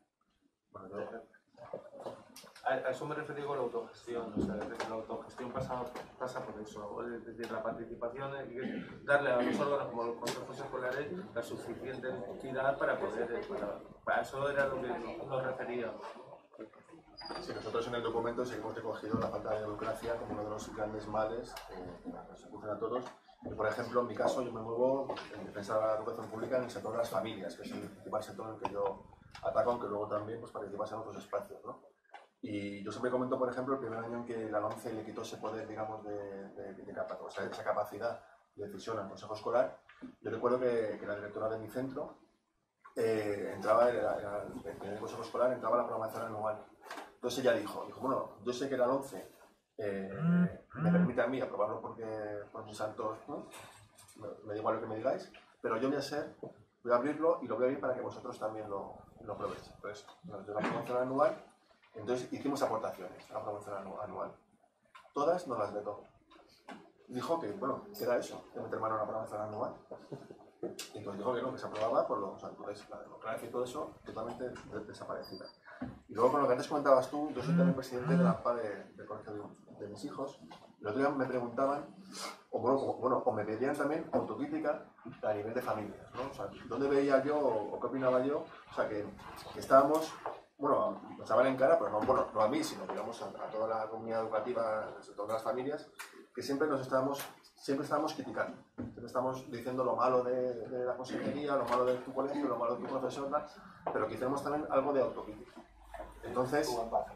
A, a eso me referí con la autogestión. O sea, la autogestión pasa, pasa por eso. Es decir, la participación es darle a los órganos como los consejos escolares la suficiente entidad para poder... Para, para eso era lo que nos refería. Sí, nosotros en el documento sí que hemos recogido la falta de democracia como uno de los grandes males eh, que nos ocurren a todos. Y, por ejemplo, en mi caso, yo me muevo en defensa de la educación pública en el sector de las familias, que es el principal sector en el que yo ataco, aunque luego también pues, participas en otros espacios, ¿no? Y yo siempre comento, por ejemplo, el primer año en que la LOMCE le quitó ese poder, digamos, de, de, de capa, o sea, esa capacidad de decisión al consejo escolar. Yo recuerdo que, que la directora de mi centro eh, entraba, era, era, en el consejo escolar entraba la programación anual. Entonces ella dijo, dijo, bueno, yo sé que la LOMCE eh, me permite a mí aprobarlo porque por mis santos, ¿no? me, me da igual lo que me digáis, pero yo voy a ser, voy a abrirlo y lo voy a abrir para que vosotros también lo, lo probéis. Entonces, nos dio la promoción anual, entonces hicimos aportaciones a la promoción anual. Todas nos las vetó. Dijo que, bueno, que era eso, que meter mano a la promoción anual. Y entonces dijo que no, que se aprobaba por los santuarios, la democracia y todo eso, totalmente desaparecida. Y luego, con lo que antes comentabas tú, yo soy también presidente de la A P A de, del colegio de, de mis hijos. El otro día me preguntaban, o, bueno, o, bueno, o me pedían también autocrítica a nivel de familias, ¿no? O sea, ¿dónde veía yo o, o qué opinaba yo? O sea, que, que estábamos, bueno, nos echaban en cara, pero no, bueno, no a mí, sino digamos a, a toda la comunidad educativa, a todas las familias, que siempre nos estábamos, siempre estábamos criticando. Siempre estamos diciendo lo malo de, de la consejería, lo malo de tu colegio, lo malo de tu profesor, pero que hicimos también algo de autocrítica. Entonces,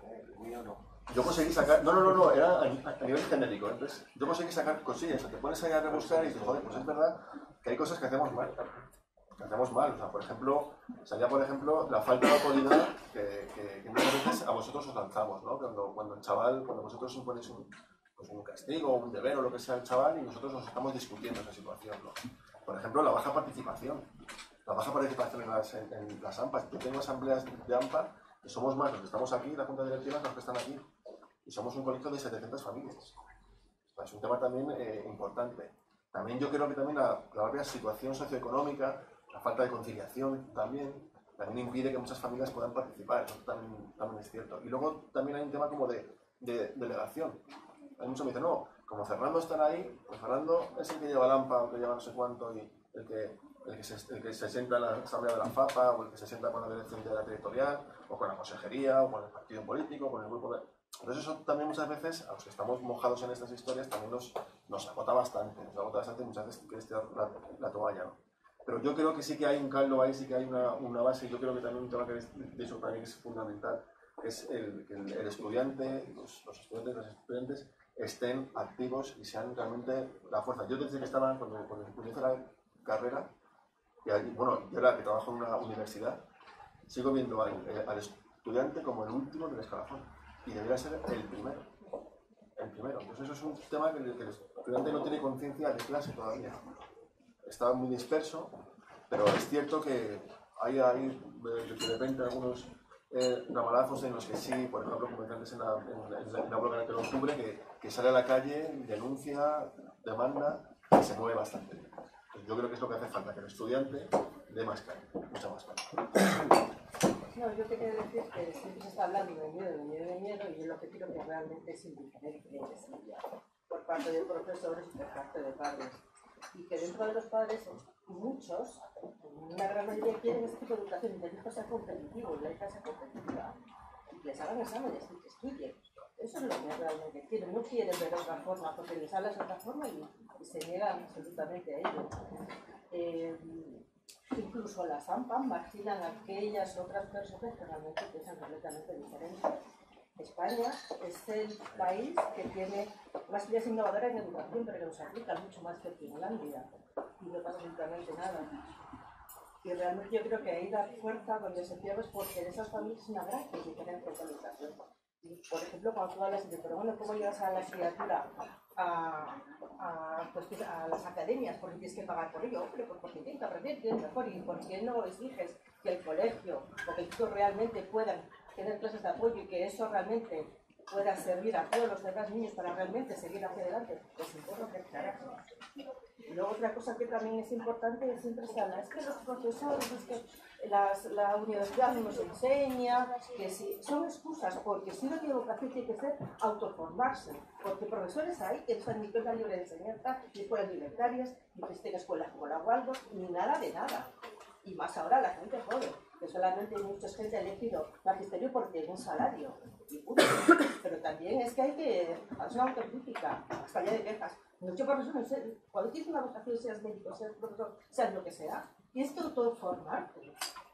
yo conseguí sacar, no, no, no, no, era a, a nivel genérico, entonces yo conseguí sacar cosillas, te pones ahí a rebuscar y dices, joder, pues es verdad que hay cosas que hacemos mal, que hacemos mal, o sea, por ejemplo, salía por ejemplo la falta de autoridad que, que, que muchas veces a vosotros os lanzamos, ¿no? Cuando, cuando el chaval, cuando vosotros imponéis un, pues un castigo, un deber o lo que sea al chaval y nosotros nos estamos discutiendo esa situación, ¿no? Por ejemplo, la baja participación, la baja participación en las, en, en las A M P As. Yo tengo asambleas de A M P A que somos más los que estamos aquí, la junta directiva, los que están aquí. Y somos un colegio de setecientas familias. Es un tema también eh, importante. También yo creo que también la, la propia situación socioeconómica, la falta de conciliación también, también impide que muchas familias puedan participar. Eso también, también es cierto. Y luego también hay un tema como de, de delegación. Hay muchos que me dicen, no, como Fernando está ahí, pues Fernando es el que lleva la A M P A, el que lleva no sé cuánto, y el que, el que, se, el que se sienta en la asamblea de la F A P A, o el que se sienta con la dirección de la territorial, o con la consejería, o con el partido político, con el grupo de... Entonces eso también muchas veces, a los que estamos mojados en estas historias, también nos, nos agota bastante, nos agota bastante y muchas veces quieres tirar la, la toalla, ¿no? Pero yo creo que sí que hay un caldo ahí, sí que hay una, una base, y yo creo que también un tema que es, de eso también es fundamental, es el que el, el estudiante, los, los estudiantes, los estudiantes estén activos y sean realmente la fuerza. Yo desde que estaba, cuando, cuando hice la carrera, y allí, bueno, yo era que trabajo en una universidad, sigo viendo al, al estudiante como el último del escalafón. Y debería ser el primero, el primero. Entonces eso es un tema que el, que el estudiante no tiene conciencia de clase todavía. Está muy disperso, pero es cierto que hay, hay de repente algunos eh, ramalazos en los que sí, por ejemplo, como antes en la, en la, en la huelga de octubre, que, que sale a la calle, denuncia, demanda, y se mueve bastante. Entonces, yo creo que es lo que hace falta, que el estudiante dé más calle, mucha más calle. No, yo te quiero decir que siempre se está hablando de miedo, de miedo, de miedo, y yo lo que creo que realmente es indiferente por parte de profesores y por parte de padres. Y que dentro de los padres, muchos, una gran mayoría quieren este tipo de educación, que el hijo sea competitivo, la hija sea competitiva, y que les hagan exámenes y que estudien. Eso es lo que realmente quieren, no quieren ver de otra forma, porque les hablas de otra forma y, y se niegan absolutamente a ello. Eh, Incluso las A M P A marginan a aquellas otras personas que realmente piensan completamente diferente. España es el país que tiene más ideas innovadoras en educación, pero que nos aplican mucho más que Finlandia. Y no pasa absolutamente nada. Y realmente yo creo que ahí da fuerza donde se pierde, porque en esas familias es una gran diferencia de educación. Y, por ejemplo, cuando tú hablas de, pero bueno, ¿cómo llevas a la criatura a, a, pues, a las academias? Porque tienes que pagar por ello, hombre, pues porque tienes que aprender, tienes mejor. ¿Y por qué no exiges que el colegio o que el chico realmente puedan tener clases de apoyo y que eso realmente pueda servir a todos los demás niños para realmente seguir hacia adelante? Pues importa que carajo. Y luego otra cosa que también es importante, siempre se habla, es que los profesores, es que las, la universidad nos enseña, que si, son excusas, porque si no tiene vocación tiene que ser autoformarse, porque profesores hay que están ni escuelas libre de enseñanza, ni escuelas libertarias, ni que estén escuelas como la Waldorf, ni nada de nada. Y más ahora la gente joven, que solamente mucha gente ha elegido magisterio porque tiene un salario, y punto. Pero también es que hay que hacer una autocrítica, hasta allá de quejas. Muchos profesores, cuando tienes una vocación, seas médico, seas profesor, seas lo que sea, tienes que autoformarte.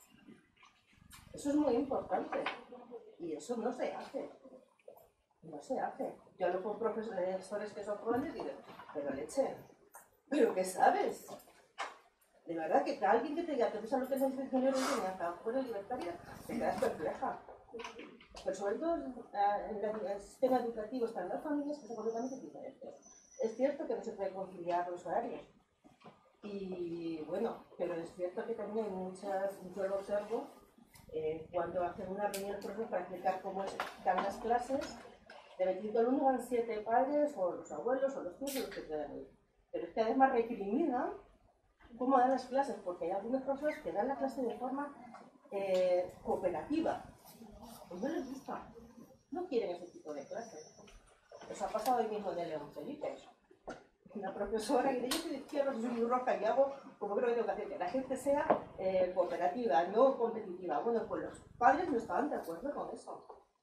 Eso es muy importante. Y eso no se hace. No se hace. Yo hablo con profesores que son jóvenes y digo, pero leche, ¿pero qué sabes? De verdad que alguien que te diga, ¿tú sabes lo que es la ingeniería de enseñanza? Bueno, libertaria, te quedas perpleja. pero sobre todo en el sistema educativo están las familias que son completamente diferentes. Es cierto que no se puede conciliar los horarios, y bueno, pero es cierto que también hay muchas, yo lo observo, eh, cuando hacen una reunión por ejemplo, para explicar cómo están las clases, de veinticinco alumnos van siete padres, o los abuelos, o los tíos, o los que puedan ir. Pero es que además recriminan cómo dan las clases, porque hay algunos profesores que dan la clase de forma eh, cooperativa. Pues no les gusta, no quieren ese tipo de clases. Eso ha pasado hoy mismo de León Felipe. Una profesora que dice, yo soy de izquierda, soy muy roja y hago como creo que tengo que hacer, que la gente sea eh, cooperativa, no competitiva. Bueno, pues los padres no estaban de acuerdo con eso.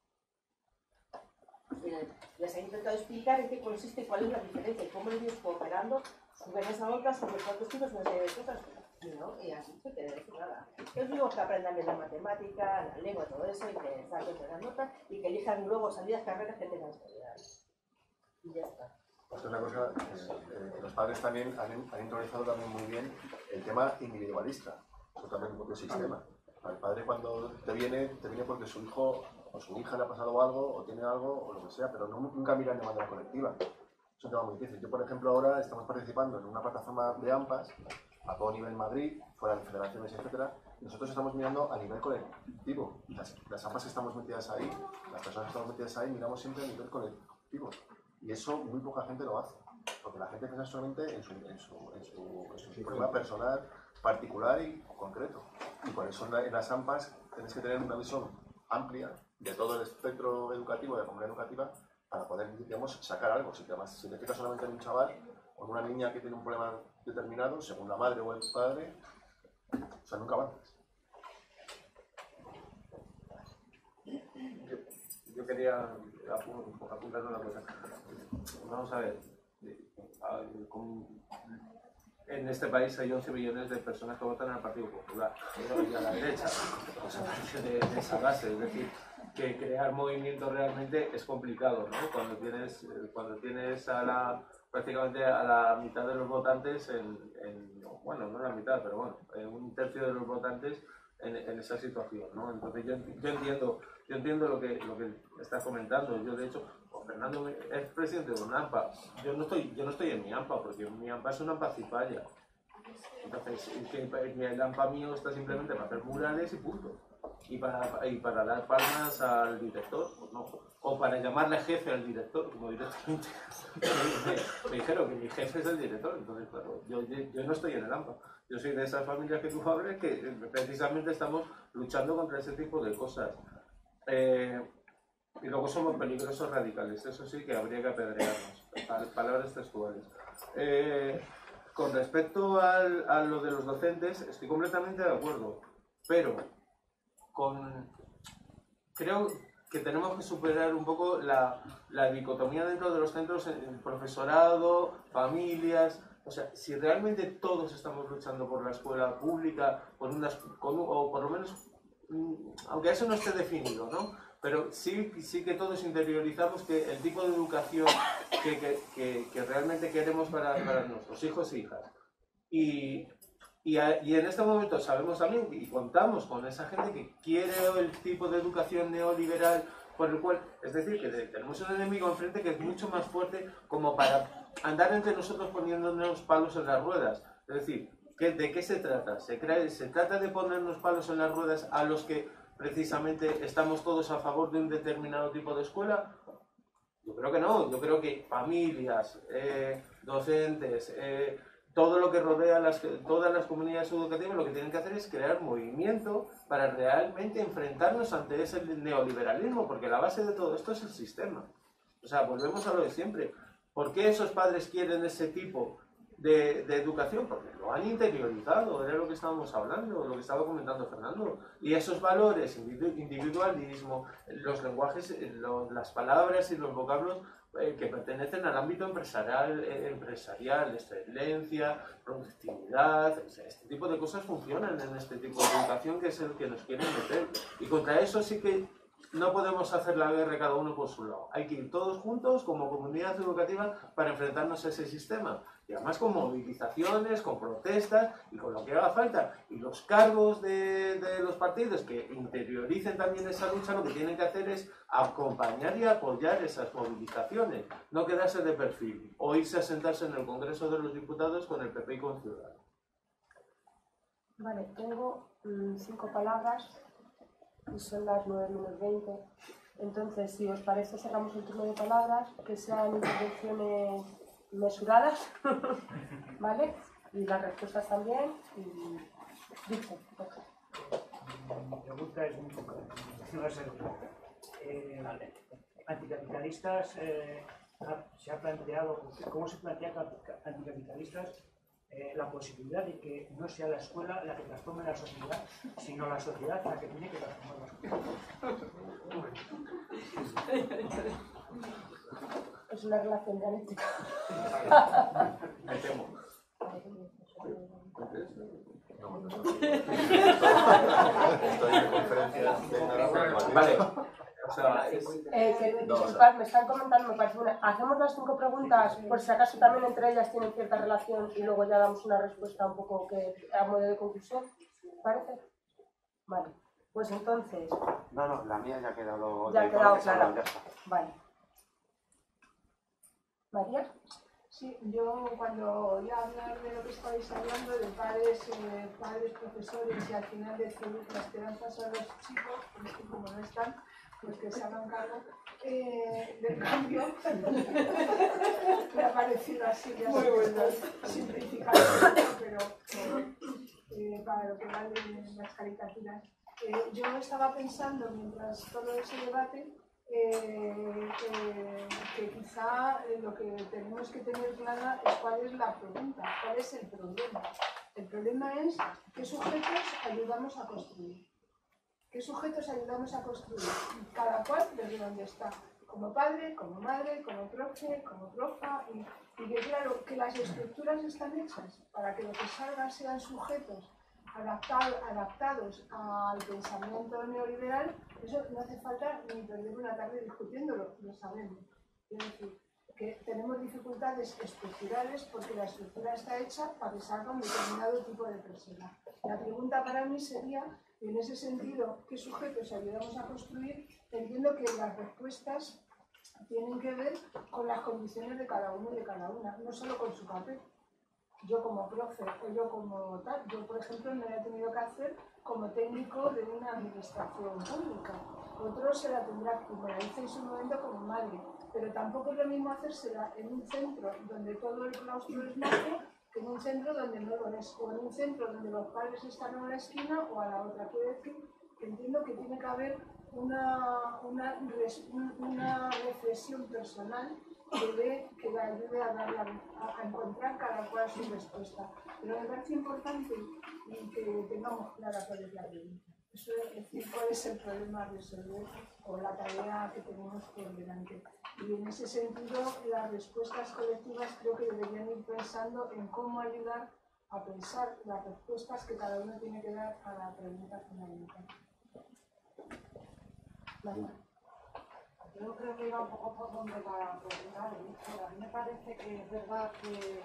Les he intentado explicar en qué consiste y cuál es la diferencia y cómo ellos cooperando suben esa nota, sobre cuántos tipos, una serie de cosas. Y no, y así se queda decir nada. Yo digo que aprendan bien la matemática, la lengua, todo eso, y que saquen buenas notas y que elijan luego salidas, carreras que tengan salida. Y ya está. Otra cosa, eh, eh, los padres también han, han introducido también muy bien el tema individualista, eso también es un propio sistema. El padre cuando te viene, te viene porque su hijo o su hija le ha pasado algo, o tiene algo, o lo que sea, pero no, nunca miran de manera colectiva. Es un tema muy difícil. Yo, por ejemplo, ahora estamos participando en una plataforma de AMPAs, a todo nivel Madrid, fuera de federaciones, etcétera. Nosotros estamos mirando a nivel colectivo. Las, las AMPAs que estamos metidas ahí, las personas que estamos metidas ahí, miramos siempre a nivel colectivo. Y eso muy poca gente lo hace, porque la gente piensa solamente en su, en su, en su, en su problema personal, particular y concreto. Y por eso en las AMPAs tienes que tener una visión amplia de todo el espectro educativo, de la comunidad educativa, para poder, digamos, sacar algo. Si te, si te fijas solamente en un chaval o en una niña que tiene un problema determinado, según la madre o el padre, o sea, nunca avanzas. Yo, yo quería apuntar una cosa. Vamos a ver, en este país hay once millones de personas que votan al Partido Popular y a la derecha, o sea, de, de esa base, es decir, que crear movimiento realmente es complicado, ¿no? Cuando tienes, cuando tienes a la, prácticamente a la mitad de los votantes, en, en, bueno, no la mitad, pero bueno, en un tercio de los votantes en, en esa situación, ¿no? Entonces yo, yo entiendo, yo entiendo lo que, lo que estás comentando. Yo de hecho, Fernando es presidente de una AMPA. Yo no estoy, yo no estoy en mi AMPA, porque mi AMPA es una AMPA cipaya. Entonces, el AMPA mío está simplemente para hacer murales y punto. Y para, y para dar palmas al director, pues no. O para llamarle jefe al director, como directamente me, me dijeron que mi jefe es el director. Entonces, claro, yo, yo, yo no estoy en el AMPA. Yo soy de esas familias que tú hablas que precisamente estamos luchando contra ese tipo de cosas. Eh, y luego somos peligrosos radicales, eso sí que habría que apedrearnos. Palabras textuales. Eh, con respecto al, a lo de los docentes, estoy completamente de acuerdo, pero con, creo que tenemos que superar un poco la, la dicotomía dentro de los centros, el profesorado, familias. O sea, si realmente todos estamos luchando por la escuela pública, por unas, con, o por lo menos, aunque eso no esté definido, ¿no? Pero sí, sí que todos interiorizamos que el tipo de educación que, que, que, que realmente queremos para, para nuestros hijos e hijas. Y, y, a, y en este momento sabemos también y contamos con esa gente que quiere el tipo de educación neoliberal, por el cual, es decir, que tenemos un enemigo enfrente que es mucho más fuerte como para andar entre nosotros poniéndonos palos en las ruedas. Es decir, ¿qué, ¿de qué se trata? ¿Se, cree, ¿Se trata de ponernos palos en las ruedas a los que precisamente estamos todos a favor de un determinado tipo de escuela? Yo creo que no. Yo creo que familias, eh, docentes, eh, todo lo que rodea las, todas las comunidades educativas lo que tienen que hacer es crear movimiento para realmente enfrentarnos ante ese neoliberalismo, porque la base de todo esto es el sistema. O sea, volvemos a lo de siempre. ¿Por qué esos padres quieren ese tipo de, de educación? Porque lo han interiorizado, era lo que estábamos hablando, lo que estaba comentando Fernando. Y esos valores, individualismo, los lenguajes, lo, las palabras y los vocablos eh, que pertenecen al ámbito empresarial, eh, empresarial, excelencia, productividad, o sea, este tipo de cosas funcionan en este tipo de educación que es el que nos quieren meter. Y contra eso sí que no podemos hacer la guerra cada uno por su lado. Hay que ir todos juntos como comunidad educativa para enfrentarnos a ese sistema. Y además con movilizaciones, con protestas y con lo que haga falta. Y los cargos de, de los partidos que interioricen también esa lucha, lo que tienen que hacer es acompañar y apoyar esas movilizaciones. No quedarse de perfil o irse a sentarse en el Congreso de los Diputados con el P P y con Ciudadanos. Vale, tengo mmm, cinco palabras y son las nueve menos veinte. Entonces, si os parece, cerramos el turno de palabras, que sean intervenciones mesuradas, ¿vale? Y las respuestas también. Y... Dice, Mi pregunta es muy concreta. Eh, anticapitalistas, eh, se ha planteado, ¿cómo se plantea anticapitalistas eh, la posibilidad de que no sea la escuela la que transforme la sociedad, sino la sociedad la que tiene que transformar la escuela? Es una relación dialéctica. Me temo. Estoy en conferencias de Vale. O sea, es... eh, que, disculpad, me están comentando, me parece una... Hacemos las cinco preguntas, por si acaso también entre ellas tienen cierta relación y luego ya damos una respuesta un poco que a modo de conclusión. ¿Parece? Vale. Pues entonces... No, no, la mía ya ha quedado... Ya ha quedado clara. Vale. ¿María? Sí, yo cuando oí hablar de lo que estabais hablando, de padres, eh, padres, profesores, y al final decir las esperanzas a los chicos, porque como no están, pues que se hagan cargo eh, del cambio, me ha parecido así, ya muy bueno, simplificado, pero eh, para lo que valen las caricaturas. Eh, yo estaba pensando, mientras todo ese debate, Eh, eh, que quizá eh, lo que tenemos que tener clara es cuál es la pregunta, cuál es el problema. El problema es qué sujetos ayudamos a construir. ¿Qué sujetos ayudamos a construir? Cada cual desde donde está. Como padre, como madre, como profe, como profa. Y, y que claro, que las estructuras están hechas para que lo que salga sean sujetos adaptado, adaptados al pensamiento neoliberal. Eso no hace falta ni perder una tarde discutiéndolo, lo sabemos. Es decir, que tenemos dificultades estructurales porque la estructura está hecha para que salga un determinado tipo de persona. La pregunta para mí sería, en ese sentido, ¿qué sujetos ayudamos a construir? Entiendo que las respuestas tienen que ver con las condiciones de cada uno y de cada una, no solo con su papel. Yo como profe o yo como tal, yo por ejemplo me la he tenido que hacer como técnico de una administración pública. Otro se la tendrá, como la hice en su momento como madre, pero tampoco es lo mismo hacérsela en un centro donde todo el claustro es majo que en un centro donde no lo es, o en un centro donde los padres están a una esquina o a la otra. Quiero decir que entiendo que tiene que haber una, una, una reflexión personal que, dé, que le ayude a, dar la, a encontrar cada cual su respuesta. Pero me parece importante que tengamos clara cuál es la pregunta. Eso es decir, cuál es el problema a resolver o la tarea que tenemos por delante. Y en ese sentido, las respuestas colectivas creo que deberían ir pensando en cómo ayudar a pensar las respuestas que cada uno tiene que dar a la pregunta fundamental. Vale. Yo creo que iba un poco por donde la pregunta de Víctor. A mí me parece que es verdad que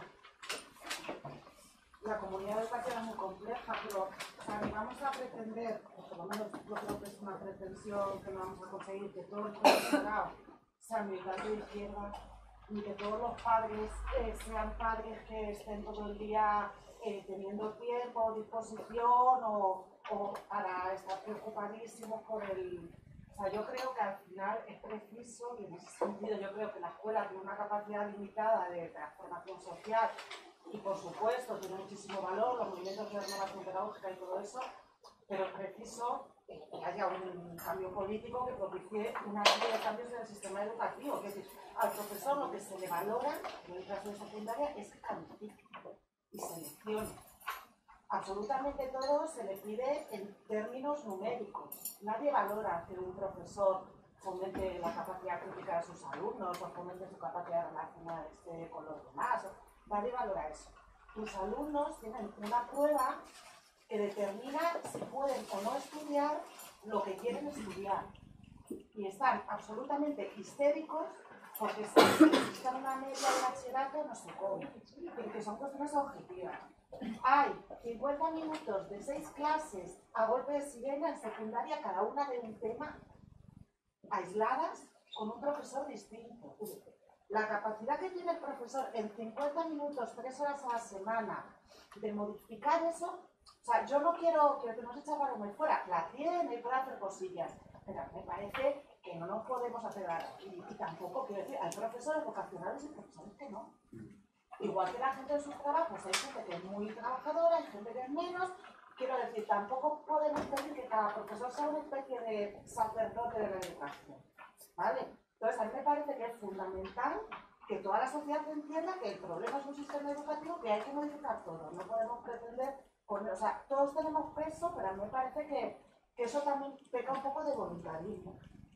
la comunidad educativa es muy compleja, pero o sea, ni vamos a pretender, o por lo menos yo creo que es una pretensión que no vamos a conseguir, que todo el profesorado sea militante de izquierda, ni que todos los padres eh, sean padres que estén todo el día eh, teniendo tiempo, disposición o, o para estar preocupadísimos por el... O sea, yo creo que al final es preciso, y en ese sentido yo creo que la escuela tiene una capacidad limitada de transformación social y por supuesto tiene muchísimo valor, los movimientos de renovación pedagógica y todo eso, pero es preciso que haya un cambio político que propicie una serie de cambios en el sistema educativo. Es decir, al profesor lo que se le valora en educación secundaria es que califique y seleccione. Absolutamente todo se le pide en términos numéricos. Nadie valora que un profesor fomente la capacidad crítica de sus alumnos o fomente su capacidad de relacionarse con los demás. Nadie valora eso. Tus alumnos tienen una prueba que determina si pueden o no estudiar lo que quieren estudiar. y están absolutamente histéricos porque saben que necesitan una media de bachillerato no sé cómo, que son cuestiones objetivas. Hay cincuenta minutos de seis clases a golpe de sirena en secundaria, cada una de un tema, aisladas, con un profesor distinto. La capacidad que tiene el profesor en cincuenta minutos, tres horas a la semana, de modificar eso, o sea, yo no quiero, quiero que nos eche la broma fuera, la tiene y puede hacer cosillas, pero me parece que no nos podemos hacer, y, y tampoco, quiero decir, hay profesores vocacionales y profesores que no. Igual que la gente de sus trabajos, hay gente que es muy trabajadora, hay gente que es menos. Quiero decir, tampoco podemos pedir que cada profesor sea una especie de sacerdote de la educación, ¿vale? Entonces, a mí me parece que es fundamental que toda la sociedad entienda que el problema es un sistema educativo que hay que modificar todo. No podemos pretender poner, o sea, todos tenemos peso, pero a mí me parece que, que eso también peca un poco de voluntarismo.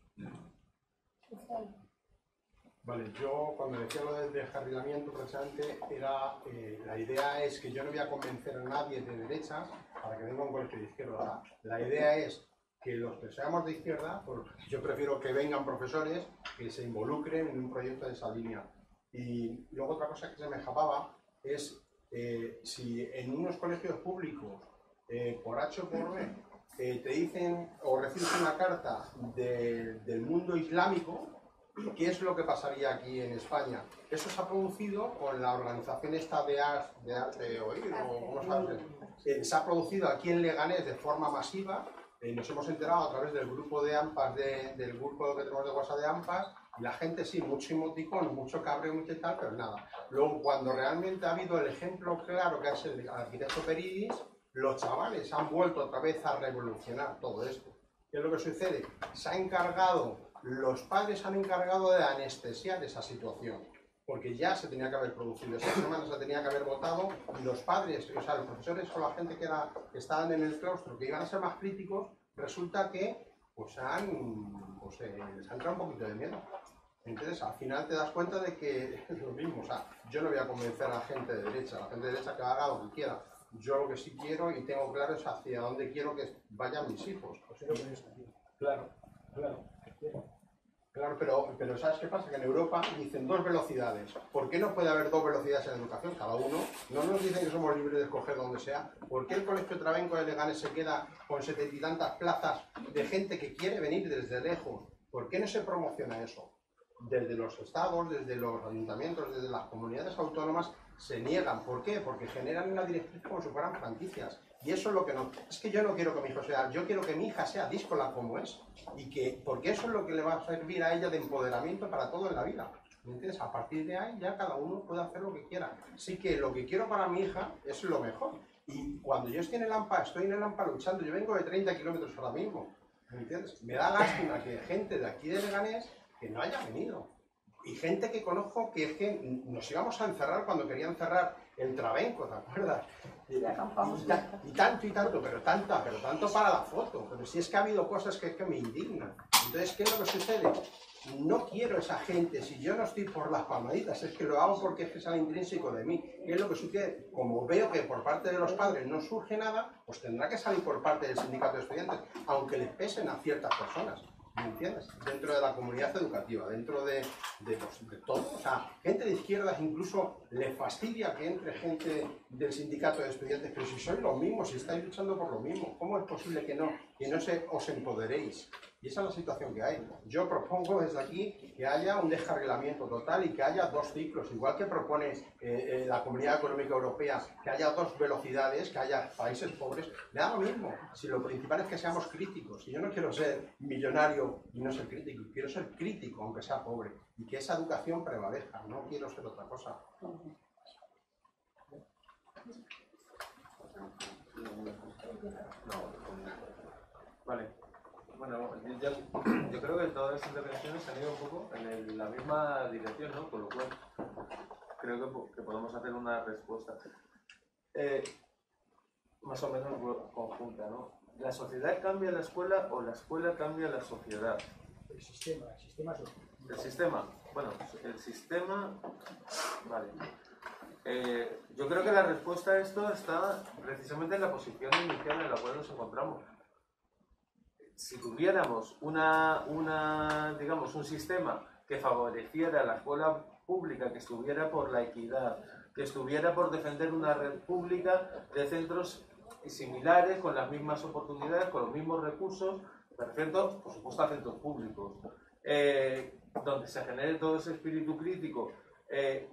Vale, yo cuando decía lo del descarrilamiento, precisamente, era, eh, la idea es que yo no voy a convencer a nadie de derechas para que venga un colegio de izquierda. La idea es que los que seamos de izquierda, pues yo prefiero que vengan profesores que se involucren en un proyecto de esa línea. Y luego otra cosa que se me escapaba es eh, si en unos colegios públicos, eh, por H o por B, eh, te dicen o recibes una carta de, del mundo islámico, ¿qué es lo que pasaría aquí en España? Eso se ha producido con la organización esta de, Ar, de Arte Oír, o ¿cómo sabes? Eh, se ha producido aquí en Leganés de forma masiva. Eh, nos hemos enterado a través del grupo de AMPAS, de, del grupo que tenemos de WhatsApp de AMPAS, y la gente sí, mucho emoticón, mucho cabreo, mucho tal, pero nada. Luego, cuando realmente ha habido el ejemplo claro que es el arquitecto Peridis, los chavales han vuelto otra vez a revolucionar todo esto. ¿Qué es lo que sucede? Se ha encargado... Los padres han encargado de anestesiar esa situación, porque ya se tenía que haber producido, esa semana se tenía que haber votado, y los padres, o sea, los profesores o la gente que, era, que estaban en el claustro, que iban a ser más críticos, resulta que pues, han, pues, eh, les ha entrado un poquito de miedo. Entonces, al final te das cuenta de que es lo mismo, o sea, yo no voy a convencer a la gente de derecha, a la gente de derecha que haga lo que quiera. Yo lo que sí quiero y tengo claro es hacia dónde quiero que vayan mis hijos. Claro, claro. Claro, pero, pero ¿sabes qué pasa? Que en Europa dicen dos velocidades. ¿Por qué no puede haber dos velocidades en educación? Cada uno. No nos dicen que somos libres de escoger donde sea. ¿Por qué el Colegio Trabenco de Leganés se queda con setenta y tantas plazas de gente que quiere venir desde lejos? ¿Por qué no se promociona eso? Desde los estados, desde los ayuntamientos, desde las comunidades autónomas se niegan. ¿Por qué? Porque generan una directriz como si fueran franquicias. Y eso es lo que no... Es que yo no quiero que mi hijo sea... Yo quiero que mi hija sea díscola como es. Y que... Porque eso es lo que le va a servir a ella de empoderamiento para todo en la vida. ¿Me entiendes? A partir de ahí ya cada uno puede hacer lo que quiera. Así que lo que quiero para mi hija es lo mejor. Y cuando yo estoy en el AMPA, estoy en el AMPA luchando. Yo vengo de treinta kilómetros ahora mismo. ¿Me entiendes? Me da lástima que gente de aquí de Leganés que no haya venido. Y gente que conozco que es que nos íbamos a encerrar cuando querían cerrar el Trabenco, ¿te acuerdas? Y, y, y tanto y tanto, pero tanta, pero tanto para la foto. Pero si es que ha habido cosas que, que me indignan. Entonces, ¿qué es lo que sucede? No quiero esa gente, si yo no estoy por las palmaditas, es que lo hago porque es que es algo intrínseco de mí. ¿Qué es lo que sucede? Como veo que por parte de los padres no surge nada, pues tendrá que salir por parte del sindicato de estudiantes, aunque les pesen a ciertas personas. ¿Me entiendes? Dentro de la comunidad educativa, dentro de, de, pues, de todo. O sea, gente de izquierdas incluso le fastidia que entre gente del sindicato de estudiantes, pero si sois los mismos, si estáis luchando por lo mismo, ¿cómo es posible que no, que no se, os empoderéis? Y esa es la situación que hay. Yo propongo desde aquí que haya un descarrilamiento total y que haya dos ciclos, igual que propone eh, eh, la Comunidad Económica Europea, que haya dos velocidades, que haya países pobres. Me da lo mismo, si lo principal es que seamos críticos. Y yo no quiero ser millonario y no ser crítico, quiero ser crítico aunque sea pobre. Y que esa educación prevalezca, no quiero ser otra cosa. Vale. Bueno, yo, yo creo que todas las intervenciones han ido un poco en el, la misma dirección, ¿no? Con lo cual creo que, que podemos hacer una respuesta eh, más o menos conjunta, ¿no? ¿La sociedad cambia la escuela o la escuela cambia la sociedad? El sistema, el sistema social. El sistema, bueno, el sistema, vale. Eh, yo creo que la respuesta a esto está precisamente en la posición inicial en la cual nos encontramos. si tuviéramos una, una, digamos, un sistema que favoreciera la escuela pública, que estuviera por la equidad, que estuviera por defender una red pública de centros similares, con las mismas oportunidades, con los mismos recursos, me refiero, por supuesto, a centros públicos, eh, donde se genere todo ese espíritu crítico, eh,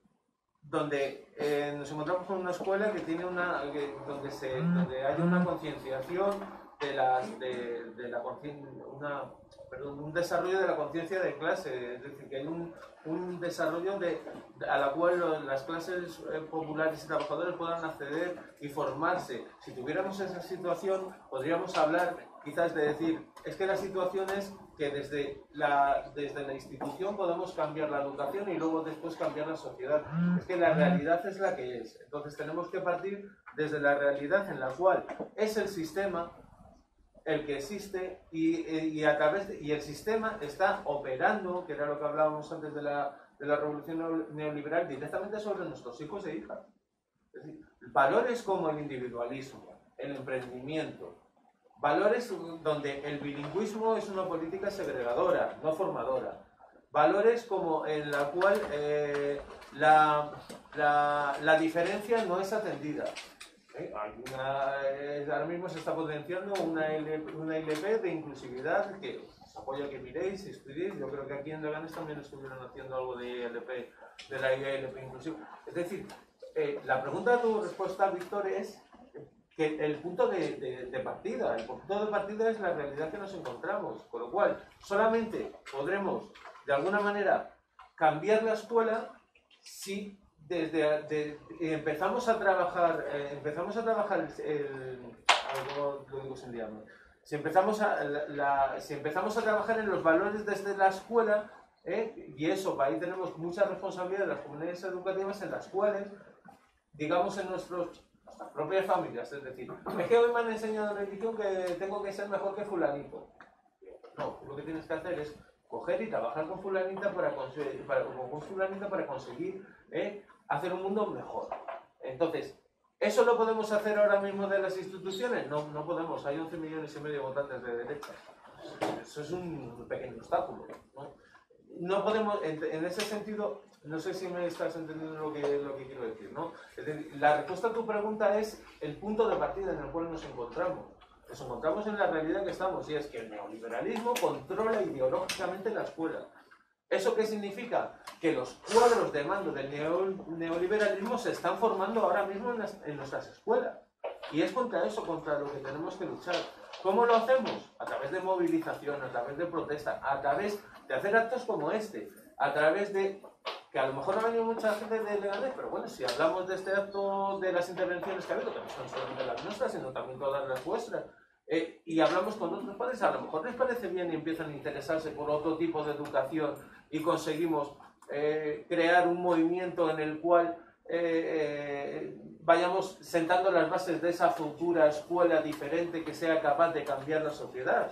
donde eh, nos encontramos con una escuela que tiene una, que, donde, se, donde hay una concienciación de, las, de, de la una, perdón, un desarrollo de la conciencia de clase, es decir, que hay un, un desarrollo de, a la cual los, las clases populares y trabajadores puedan acceder y formarse. Si tuviéramos esa situación, podríamos hablar quizás de decir, es que la situación es que desde la, desde la institución podemos cambiar la educación y luego después cambiar la sociedad. Es que la realidad es la que es. Entonces tenemos que partir desde la realidad en la cual es el sistema el que existe y, y, a través de, y el sistema está operando, que era lo que hablábamos antes de la, de la revolución neoliberal, directamente sobre nuestros hijos e hijas. Es decir, valores como el individualismo, el emprendimiento, valores donde el bilingüismo es una política segregadora, no formadora. Valores como en la cual eh, la, la, la diferencia no es atendida. ¿Eh? Hay una, eh, ahora mismo se está potenciando una, una I L P de inclusividad que os apoyo a que miréis y estudiéis. Yo creo que aquí en Leganés también estuvieron haciendo algo de I L P, de la I L P inclusiva. Es decir, eh, la pregunta de tu respuesta, Víctor, es que el punto de, de, de partida, el punto de partida es la realidad que nos encontramos, con lo cual solamente podremos de alguna manera cambiar la escuela si desde de, empezamos a trabajar eh, empezamos a trabajar el, el algo lo digo sin diablo. Si empezamos a la, la, si empezamos a trabajar en los valores desde la escuela, eh, y eso, ahí tenemos mucha responsabilidad de las comunidades educativas en las cuales, digamos, en nuestros nuestras propias familias, es decir, es que hoy me han enseñado en religión que tengo que ser mejor que fulanito. No, lo que tienes que hacer es coger y trabajar con fulanita para conseguir, para, con fulanita para conseguir eh, hacer un mundo mejor. Entonces, ¿eso lo podemos hacer ahora mismo de las instituciones? No, no podemos. Hay once millones y medio de votantes de derecha. Eso es un pequeño obstáculo, ¿no? No podemos, en, en ese sentido, no sé si me estás entendiendo lo que, lo que quiero decir, ¿no? Es decir, la respuesta a tu pregunta es el punto de partida en el cual nos encontramos. Nos encontramos en la realidad que estamos, y es que el neoliberalismo controla ideológicamente la escuela. ¿Eso qué significa? Que los cuadros de mando del neoliberalismo se están formando ahora mismo en, las, en nuestras escuelas. Y es contra eso, contra lo que tenemos que luchar. ¿Cómo lo hacemos? A través de movilización, a través de protesta, a través de hacer actos como este, a través de... que a lo mejor ha venido mucha gente de Leganés, pero bueno, si hablamos de este acto, de las intervenciones que ha habido, que no son solamente las nuestras, sino también todas las vuestras, eh, y hablamos con otros padres, a lo mejor les parece bien y empiezan a interesarse por otro tipo de educación y conseguimos eh, crear un movimiento en el cual eh, eh, vayamos sentando las bases de esa futura escuela diferente que sea capaz de cambiar la sociedad.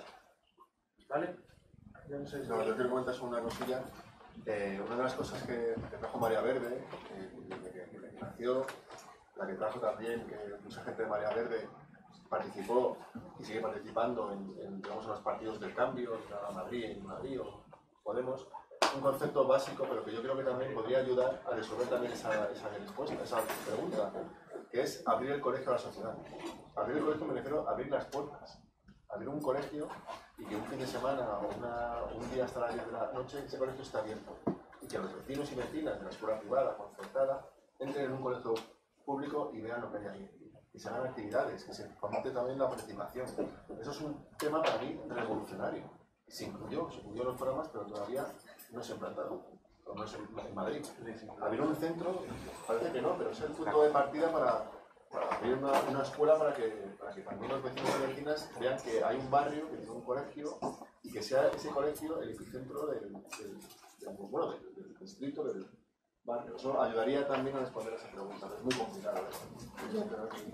¿Vale? Yo no sé, no, yo quiero comentar una cosilla. Eh, una de las cosas que, que trajo Marea Verde, eh, que, que nació, la que trajo también, que mucha gente de Marea Verde participó y sigue participando en, en, digamos, en los partidos del cambio, en Madrid, en Madrid o Podemos, un concepto básico, pero que yo creo que también podría ayudar a resolver también esa, esa respuesta, esa pregunta, que es abrir el colegio a la sociedad. Abrir el colegio me refiero a abrir las puertas. Abrir un colegio y que un fin de semana o una, un día hasta las diez de la noche ese colegio está abierto y que los vecinos y vecinas de la escuela privada, concertada, entren en un colegio público y vean lo que hay ahí. Y se hagan actividades, que se fomente también la participación. Eso es un tema para mí revolucionario. Se incluyó, se incluyó en los programas, pero todavía no se ha implantado. Por lo menos en Madrid. Abrir un centro, parece que no, pero es el punto de partida para, para abrir una, una escuela para que, para que también los vecinos y vecinas vean que hay un barrio, que tiene un colegio, y que sea ese colegio el epicentro del, del, del, bueno, del, del distrito, del barrio. Eso ayudaría también a responder a esa pregunta. Es muy complicado eso.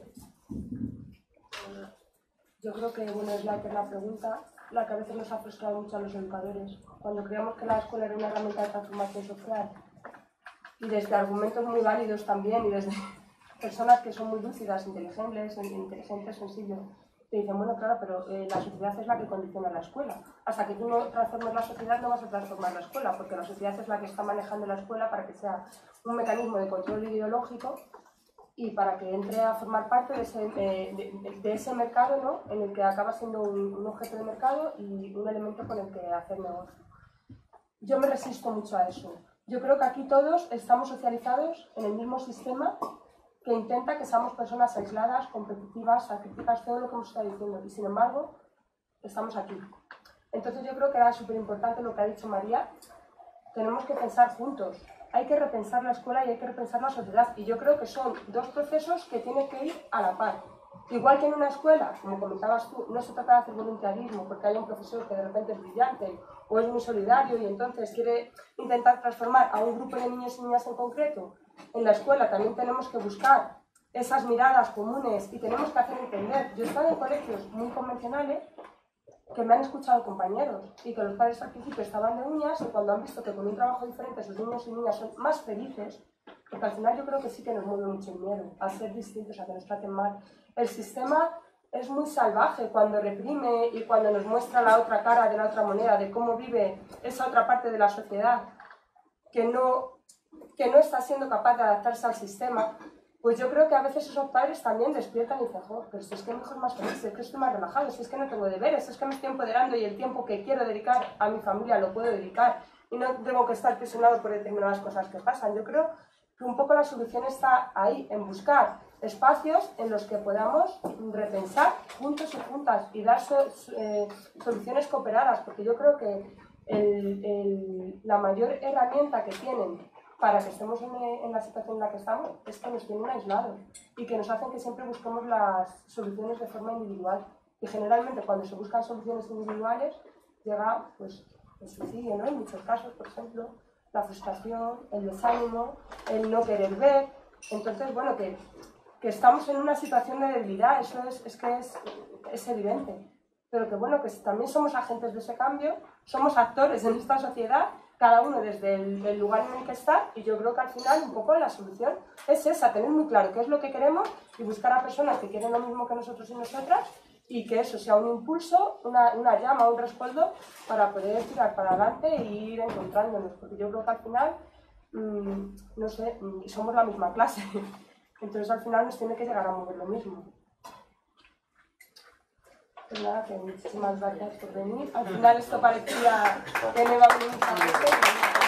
Yo creo que, bueno, es la, que la pregunta la que a veces nos ha frustrado mucho a los educadores. Cuando creíamos que la escuela era una herramienta de transformación social, y desde argumentos muy válidos también, y desde personas que son muy lúcidas, inteligentes, inteligentes, sencillos, te dicen, bueno, claro, pero eh, la sociedad es la que condiciona la escuela. Hasta que tú no transformes la sociedad no vas a transformar la escuela, porque la sociedad es la que está manejando la escuela para que sea un mecanismo de control ideológico y para que entre a formar parte de ese, de, de, de ese mercado, ¿no? En el que acaba siendo un, un objeto de mercado y un elemento con el que hacer negocio. Yo me resisto mucho a eso. Yo creo que aquí todos estamos socializados en el mismo sistema que intenta que seamos personas aisladas, competitivas, sacrificas, todo lo que hemos estado diciendo, y sin embargo, estamos aquí. Entonces yo creo que era súper importante lo que ha dicho María, tenemos que pensar juntos, hay que repensar la escuela y hay que repensar la sociedad, y yo creo que son dos procesos que tienen que ir a la par. Igual que en una escuela, como comentabas tú, no se trata de hacer voluntariismo porque hay un profesor que de repente es brillante o es muy solidario y entonces quiere intentar transformar a un grupo de niños y niñas en concreto. En la escuela también tenemos que buscar esas miradas comunes y tenemos que hacer entender. Yo he estado en colegios muy convencionales que me han escuchado compañeros y que los padres al principio estaban de uñas y cuando han visto que con un trabajo diferente sus niños y niñas son más felices, porque al final yo creo que sí que nos mueve mucho el miedo a ser distintos, a que nos traten mal. El sistema es muy salvaje cuando reprime y cuando nos muestra la otra cara de la otra moneda, de cómo vive esa otra parte de la sociedad que no, que no está siendo capaz de adaptarse al sistema. Pues yo creo que a veces esos padres también despiertan y dicen, oh, pero si es que mi hijo es más feliz, si es que estoy más relajado, si es que no tengo deberes, si es que me estoy empoderando y el tiempo que quiero dedicar a mi familia lo puedo dedicar y no tengo que estar presionado por determinadas cosas que pasan. Yo creo que un poco la solución está ahí, en buscar espacios en los que podamos repensar juntos y juntas y dar so, eh, soluciones cooperadas, porque yo creo que el, el, la mayor herramienta que tienen para que estemos en, en la situación en la que estamos es que nos tienen aislados y que nos hacen que siempre busquemos las soluciones de forma individual. Y generalmente cuando se buscan soluciones individuales llega pues, el suicidio, ¿no? En muchos casos, por ejemplo, la frustración, el desánimo, el no querer ver. Entonces, bueno, que, que estamos en una situación de debilidad, eso es, es que es, es evidente. Pero que bueno, que también somos agentes de ese cambio, somos actores en esta sociedad, cada uno desde el, el lugar en el que está, y yo creo que al final un poco la solución es esa, tener muy claro qué es lo que queremos y buscar a personas que quieren lo mismo que nosotros y nosotras, y que eso sea un impulso, una, una llama, un respaldo para poder tirar para adelante e ir encontrándonos, porque yo creo que al final, mmm, no sé, somos la misma clase, entonces al final nos tiene que llegar a mover lo mismo. Pues nada, que muchísimas gracias por venir. Al final esto parecía que no iba a venir mucha gente.